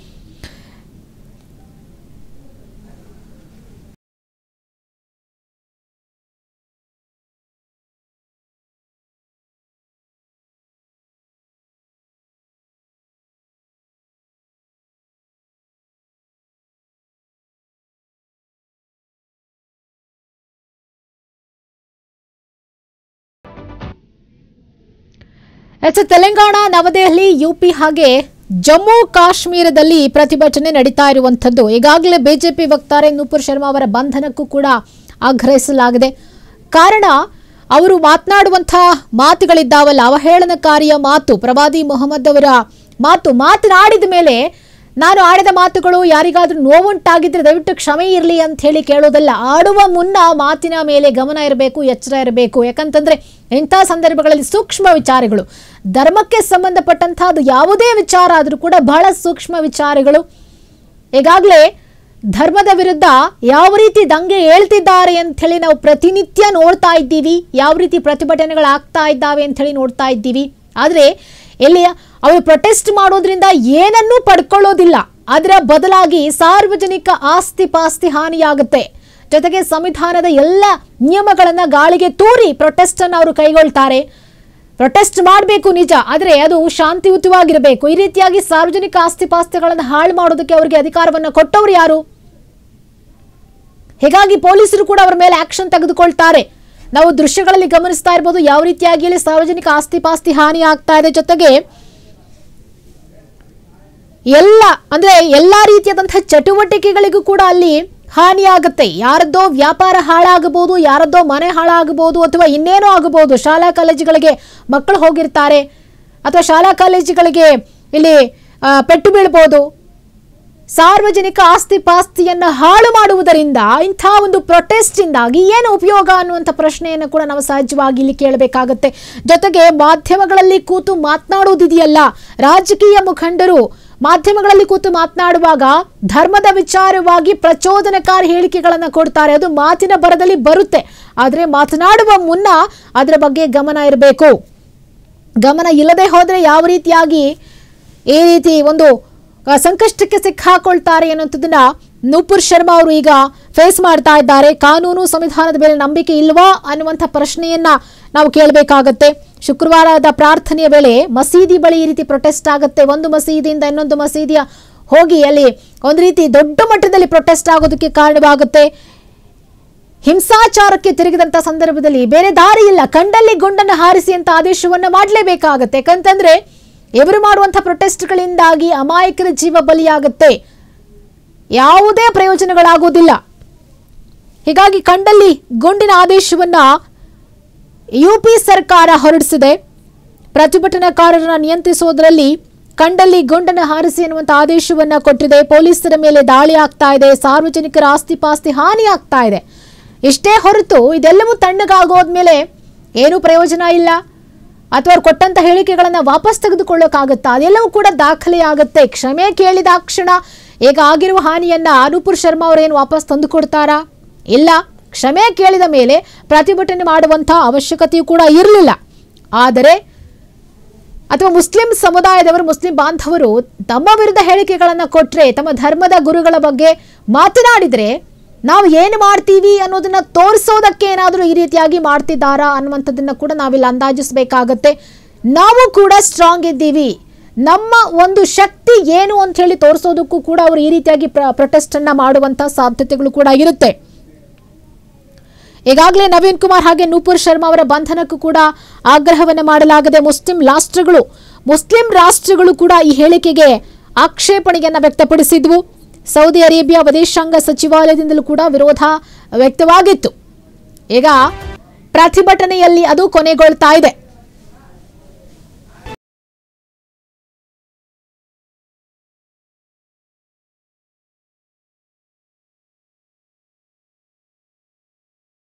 Speaker 1: ತೆಲಂಗಾಣ, ನವದೆಹಲಿ, ಯುಪಿ ಹಾಗೆ ಜಮ್ಮು ಕಾಶ್ಮೀರದಲ್ಲಿ ಪ್ರತಿಭಟನೆ ನಡೀತಾ ಇರುವಂತದ್ದು. ಈಗಾಗಲೇ ಬಿಜೆಪಿ ವಕ್ತಾರೆ ನೂಪುರ್ ಶರ್ಮಾ ಅವರ ಬಂಧನಕ್ಕೂ ಕೂಡ ಆಗ್ರಹಿಸಲಾಗಿದೆ. ಕಾರಣ ಅವರು ಮಾತನಾಡುವಂತಹ ಮಾತುಗಳಿದ್ದಾವಲ್ಲ, ಅವಹೇಳನಕಾರಿಯ ಮಾತು, ಪ್ರವಾದಿ ಮೊಹಮ್ಮದ್ ಅವರ ಮಾತನಾಡಿದ ಮೇಲೆ ನಾನು ಆಡಿದ ಮಾತುಗಳು ಯಾರಿಗಾದ್ರೂ ನೋವುಂಟಾಗಿದ್ರೆ ದಯವಿಟ್ಟು ಕ್ಷಮೆ ಇರಲಿ ಅಂತ ಹೇಳಿ ಕೇಳೋದಲ್ಲ. ಆಡುವ ಮುನ್ನ ಮಾತಿನ ಮೇಲೆ ಗಮನ ಇರಬೇಕು, ಎಚ್ಚರ ಇರಬೇಕು. ಯಾಕಂತಂದ್ರೆ ಇಂಥ ಸಂದರ್ಭಗಳಲ್ಲಿ ಸೂಕ್ಷ್ಮ ವಿಚಾರಗಳು, ಧರ್ಮಕ್ಕೆ ಸಂಬಂಧಪಟ್ಟಂತಹದ್ದು ಯಾವುದೇ ವಿಚಾರ ಆದರೂ ಕೂಡ ಬಹಳ ಸೂಕ್ಷ್ಮ ವಿಚಾರಗಳು. ಈಗಾಗಲೇ ಧರ್ಮದ ವಿರುದ್ಧ ಯಾವ ರೀತಿ ದಂಗೆ ಹೇಳ್ತಿದ್ದಾರೆ ಅಂತ ಹೇಳಿ ನಾವು ಪ್ರತಿನಿತ್ಯ ನೋಡ್ತಾ ಇದ್ದೀವಿ. ಯಾವ ರೀತಿ ಪ್ರತಿಭಟನೆಗಳಾಗ್ತಾ ಇದ್ದಾವೆ ಅಂತ ಹೇಳಿ ನೋಡ್ತಾ ಇದ್ದೀವಿ. ಆದರೆ ಇಲ್ಲಿ ಅವರು ಪ್ರೊಟೆಸ್ಟ್ ಮಾಡೋದ್ರಿಂದ ಏನನ್ನೂ ಪಡ್ಕೊಳ್ಳೋದಿಲ್ಲ. ಅದರ ಬದಲಾಗಿ ಸಾರ್ವಜನಿಕ ಆಸ್ತಿ ಪಾಸ್ತಿ ಹಾನಿಯಾಗುತ್ತೆ. ಜೊತೆಗೆ ಸಂವಿಧಾನದ ಎಲ್ಲ ನಿಯಮಗಳನ್ನ ಗಾಳಿಗೆ ತೂರಿ ಪ್ರೊಟೆಸ್ಟ್ ಅನ್ನು ಅವರು ಕೈಗೊಳ್ತಾರೆ. ಪ್ರೊಟೆಸ್ಟ್ ಮಾಡಬೇಕು ನಿಜ, ಆದರೆ ಅದು ಶಾಂತಿಯುತವಾಗಿರಬೇಕು. ಈ ರೀತಿಯಾಗಿ ಸಾರ್ವಜನಿಕ ಆಸ್ತಿ ಪಾಸ್ತಿಗಳನ್ನು ಹಾಳು ಮಾಡೋದಕ್ಕೆ ಅವರಿಗೆ ಅಧಿಕಾರವನ್ನು ಕೊಟ್ಟವರು ಯಾರು? ಹೀಗಾಗಿ ಪೊಲೀಸರು ಕೂಡ ಅವರ ಮೇಲೆ ಆಕ್ಷನ್ ತೆಗೆದುಕೊಳ್ತಾರೆ. ನಾವು ದೃಶ್ಯಗಳಲ್ಲಿ ಗಮನಿಸ್ತಾ ಇರಬಹುದು ಯಾವ ರೀತಿಯಾಗಿ ಇಲ್ಲಿ ಸಾರ್ವಜನಿಕ ಆಸ್ತಿ ಪಾಸ್ತಿ ಹಾನಿ ಆಗ್ತಾ ಇದೆ. ಜೊತೆಗೆ ಎಲ್ಲಾ ರೀತಿಯಾದಂತಹ ಚಟುವಟಿಕೆಗಳಿಗೂ ಕೂಡ ಅಲ್ಲಿ ಹಾನಿಯಾಗುತ್ತೆ. ಯಾರದ್ದೋ ವ್ಯಾಪಾರ ಹಾಳಾಗಬಹುದು, ಯಾರದ್ದೋ ಮನೆ ಹಾಳಾಗಬಹುದು, ಅಥವಾ ಇನ್ನೇನೋ ಆಗಬಹುದು. ಶಾಲಾ ಕಾಲೇಜುಗಳಿಗೆ ಮಕ್ಕಳು ಹೋಗಿರ್ತಾರೆ, ಅಥವಾ ಶಾಲಾ ಕಾಲೇಜುಗಳಿಗೆ ಇಲ್ಲಿ ಪೆಟ್ಟು ಬೀಳಬಹುದು. ಸಾರ್ವಜನಿಕ ಆಸ್ತಿ ಪಾಸ್ತಿಯನ್ನ ಹಾಳು ಮಾಡುವುದರಿಂದ ಇಂಥ ಒಂದು ಪ್ರೊಟೆಸ್ಟ್ ಇಂದಾಗಿ ಏನು ಉಪಯೋಗ ಅನ್ನುವಂಥ ಪ್ರಶ್ನೆಯನ್ನು ಕೂಡ ನಾವು ಸಹಜವಾಗಿ ಇಲ್ಲಿ ಕೇಳಬೇಕಾಗುತ್ತೆ. ಜೊತೆಗೆ ಮಾಧ್ಯಮಗಳಲ್ಲಿ ಕೂತು ಮಾತನಾಡುವುದಿದೆಯಲ್ಲ, ರಾಜಕೀಯ ಮುಖಂಡರು ಮಾಧ್ಯಮಗಳಲ್ಲಿ ಕೂತು ಮಾತನಾಡುವಾಗ ಧರ್ಮದ ವಿಚಾರವಾಗಿ ಪ್ರಚೋದನಕಾರಿ ಹೇಳಿಕೆಗಳನ್ನು ಕೊಡ್ತಾರೆ. ಅದು ಮಾತಿನ ಬರದಲ್ಲಿ ಬರುತ್ತೆ, ಆದರೆ ಮಾತನಾಡುವ ಮುನ್ನ ಅದರ ಬಗ್ಗೆ ಗಮನ ಇರಬೇಕು. ಗಮನ ಇಲ್ಲದೆ ಹೋದರೆ ಯಾವ ರೀತಿಯಾಗಿ ಈ ರೀತಿ ಒಂದು ಸಂಕಷ್ಟಕ್ಕೆ ಸಿಕ್ಕಾಕೊಳ್ತಾರೆ ಅನ್ನೋದನ್ನ ನೂಪುರ್ ಶರ್ಮಾ ಅವರು ಈಗ ಫೇಸ್ ಮಾಡ್ತಾ ಇದ್ದಾರೆ. ಕಾನೂನು ಸಂವಿಧಾನದ ಮೇಲೆ ನಂಬಿಕೆ ಇಲ್ವಾ ಅನ್ನುವಂಥ ಪ್ರಶ್ನೆಯನ್ನ ನಾವು ಕೇಳಬೇಕಾಗತ್ತೆ. ಶುಕ್ರವಾರದ ಪ್ರಾರ್ಥನೆಯ ವೇಳೆ ಮಸೀದಿ ಬಳಿ ಈ ರೀತಿ ಪ್ರೊಟೆಸ್ಟ್ ಆಗುತ್ತೆ. ಒಂದು ಮಸೀದಿಯಿಂದ ಇನ್ನೊಂದು ಮಸೀದಿಯ ಹೋಗಿ ಅಲ್ಲಿ ಒಂದು ರೀತಿ ದೊಡ್ಡ ಮಟ್ಟದಲ್ಲಿ ಪ್ರೊಟೆಸ್ಟ್ ಆಗೋದಕ್ಕೆ ಕಾರಣವಾಗುತ್ತೆ. ಹಿಂಸಾಚಾರಕ್ಕೆ ತಿರುಗಿದಂತ ಸಂದರ್ಭದಲ್ಲಿ ಬೇರೆ ದಾರಿ ಇಲ್ಲ, ಕಂಡಲ್ಲಿ ಗುಂಡನ್ನು ಹಾರಿಸಿ ಅಂತ ಆದೇಶವನ್ನ ಮಾಡಲೇಬೇಕಾಗತ್ತೆ. ಯಾಕಂತಂದ್ರೆ ಇವರು ಮಾಡುವಂಥ ಪ್ರೊಟೆಸ್ಟ್ಗಳಿಂದಾಗಿ ಅಮಾಯಕರ ಜೀವ ಬಲಿಯಾಗುತ್ತೆ, ಯಾವುದೇ ಪ್ರಯೋಜನಗಳಾಗುವುದಿಲ್ಲ. ಹೀಗಾಗಿ ಕಂಡಲ್ಲಿ ಗುಂಡಿನ ಆದೇಶವನ್ನ ಯುಪಿ ಸರ್ಕಾರ ಹೊರಡಿಸಿದೆ. ಪ್ರತಿಭಟನಾಕಾರರನ್ನು ನಿಯಂತ್ರಿಸುವುದರಲ್ಲಿ ಕಂಡಲ್ಲಿ ಗುಂಡನ್ನು ಹಾರಿಸಿ ಎನ್ನುವಂಥ ಆದೇಶವನ್ನ ಕೊಟ್ಟಿದೆ. ಪೊಲೀಸರ ಮೇಲೆ ದಾಳಿ ಆಗ್ತಾ ಇದೆ, ಸಾರ್ವಜನಿಕರ ಆಸ್ತಿ ಪಾಸ್ತಿ ಹಾನಿ ಆಗ್ತಾ ಇದೆ. ಇಷ್ಟೇ ಹೊರತು ಇದೆಲ್ಲವೂ ತಣ್ಣಗಾಗೋದ್ಮೇಲೆ ಏನೂ ಪ್ರಯೋಜನ ಇಲ್ಲ, ಅಥವಾ ಅವ್ರು ಕೊಟ್ಟಂತ ಹೇಳಿಕೆಗಳನ್ನ ವಾಪಸ್ ತೆಗೆದುಕೊಳ್ಳೋಕ್ಕಾಗತ್ತಾ? ಅದೆಲ್ಲವೂ ಕೂಡ ದಾಖಲೆ ಆಗುತ್ತೆ. ಕ್ಷಮೆ ಕೇಳಿದಾಕ್ಷಣ ಈಗ ಆಗಿರುವ ಹಾನಿಯನ್ನ ನೂಪುರ್ ಶರ್ಮಾ ಅವರೇನು ವಾಪಸ್ ತಂದು ಕೊಡ್ತಾರಾ? ಇಲ್ಲ. ಕ್ಷಮೆ ಕೇಳಿದ ಮೇಲೆ ಪ್ರತಿಭಟನೆ ಮಾಡುವಂತಹ ಅವಶ್ಯಕತೆಯೂ ಕೂಡ ಇರಲಿಲ್ಲ. ಆದರೆ ಅಥವಾ ಮುಸ್ಲಿಂ ಸಮುದಾಯದವರು, ಮುಸ್ಲಿಂ ಬಾಂಧವರು ತಮ್ಮ ವಿರುದ್ಧ ಹೇಳಿಕೆಗಳನ್ನು ಕೊಟ್ಟರೆ, ತಮ್ಮ ಧರ್ಮದ ಗುರುಗಳ ಬಗ್ಗೆ ಮಾತನಾಡಿದರೆ ನಾವು ಏನು ಮಾಡ್ತೀವಿ ಅನ್ನೋದನ್ನ ತೋರಿಸೋದಕ್ಕೆ ಏನಾದರೂ ಈ ರೀತಿಯಾಗಿ ಮಾಡ್ತಿದ್ದಾರಾ ಅನ್ನುವಂಥದ್ದನ್ನ ಕೂಡ ನಾವಿಲ್ಲಿ ಅಂದಾಜಿಸಬೇಕಾಗತ್ತೆ. ನಾವು ಕೂಡ ಸ್ಟ್ರಾಂಗ್ ಇದ್ದೀವಿ, ನಮ್ಮ ಒಂದು ಶಕ್ತಿ ಏನು ಅಂತ ಹೇಳಿ ತೋರಿಸೋದಕ್ಕೂ ಕೂಡ ಅವರು ಈ ರೀತಿಯಾಗಿ ಪ್ರೊಟೆಸ್ಟ್ ಅನ್ನ ಮಾಡುವಂತಹ ಸಾಧ್ಯತೆಗಳು ಕೂಡ ಇರುತ್ತೆ. ಈಗಾಗಲೇ ನವೀನ್ ಕುಮಾರ್ ಹಾಗೆ ನೂಪುರ್ ಶರ್ಮಾ ಅವರ ಬಂಧನಕ್ಕೂ ಕೂಡ ಆಗ್ರಹವನ್ನು ಮಾಡಲಾಗಿದೆ. ಮುಸ್ಲಿಂ ರಾಷ್ಟ್ರಗಳು ಕೂಡ ಈ ಹೇಳಿಕೆಗೆ ಆಕ್ಷೇಪಣೆಯನ್ನ ವ್ಯಕ್ತಪಡಿಸಿದ್ವು. ಸೌದಿ ಅರೇಬಿಯಾ ವಿದೇಶಾಂಗ ಸಚಿವಾಲಯದಿಂದಲೂ ಕೂಡ ವಿರೋಧ ವ್ಯಕ್ತವಾಗಿತ್ತು. ಈಗ ಪ್ರತಿಭಟನೆಯಲ್ಲಿ ಅದು ಕೊನೆಗೊಳ್ತಾ ಇದೆ.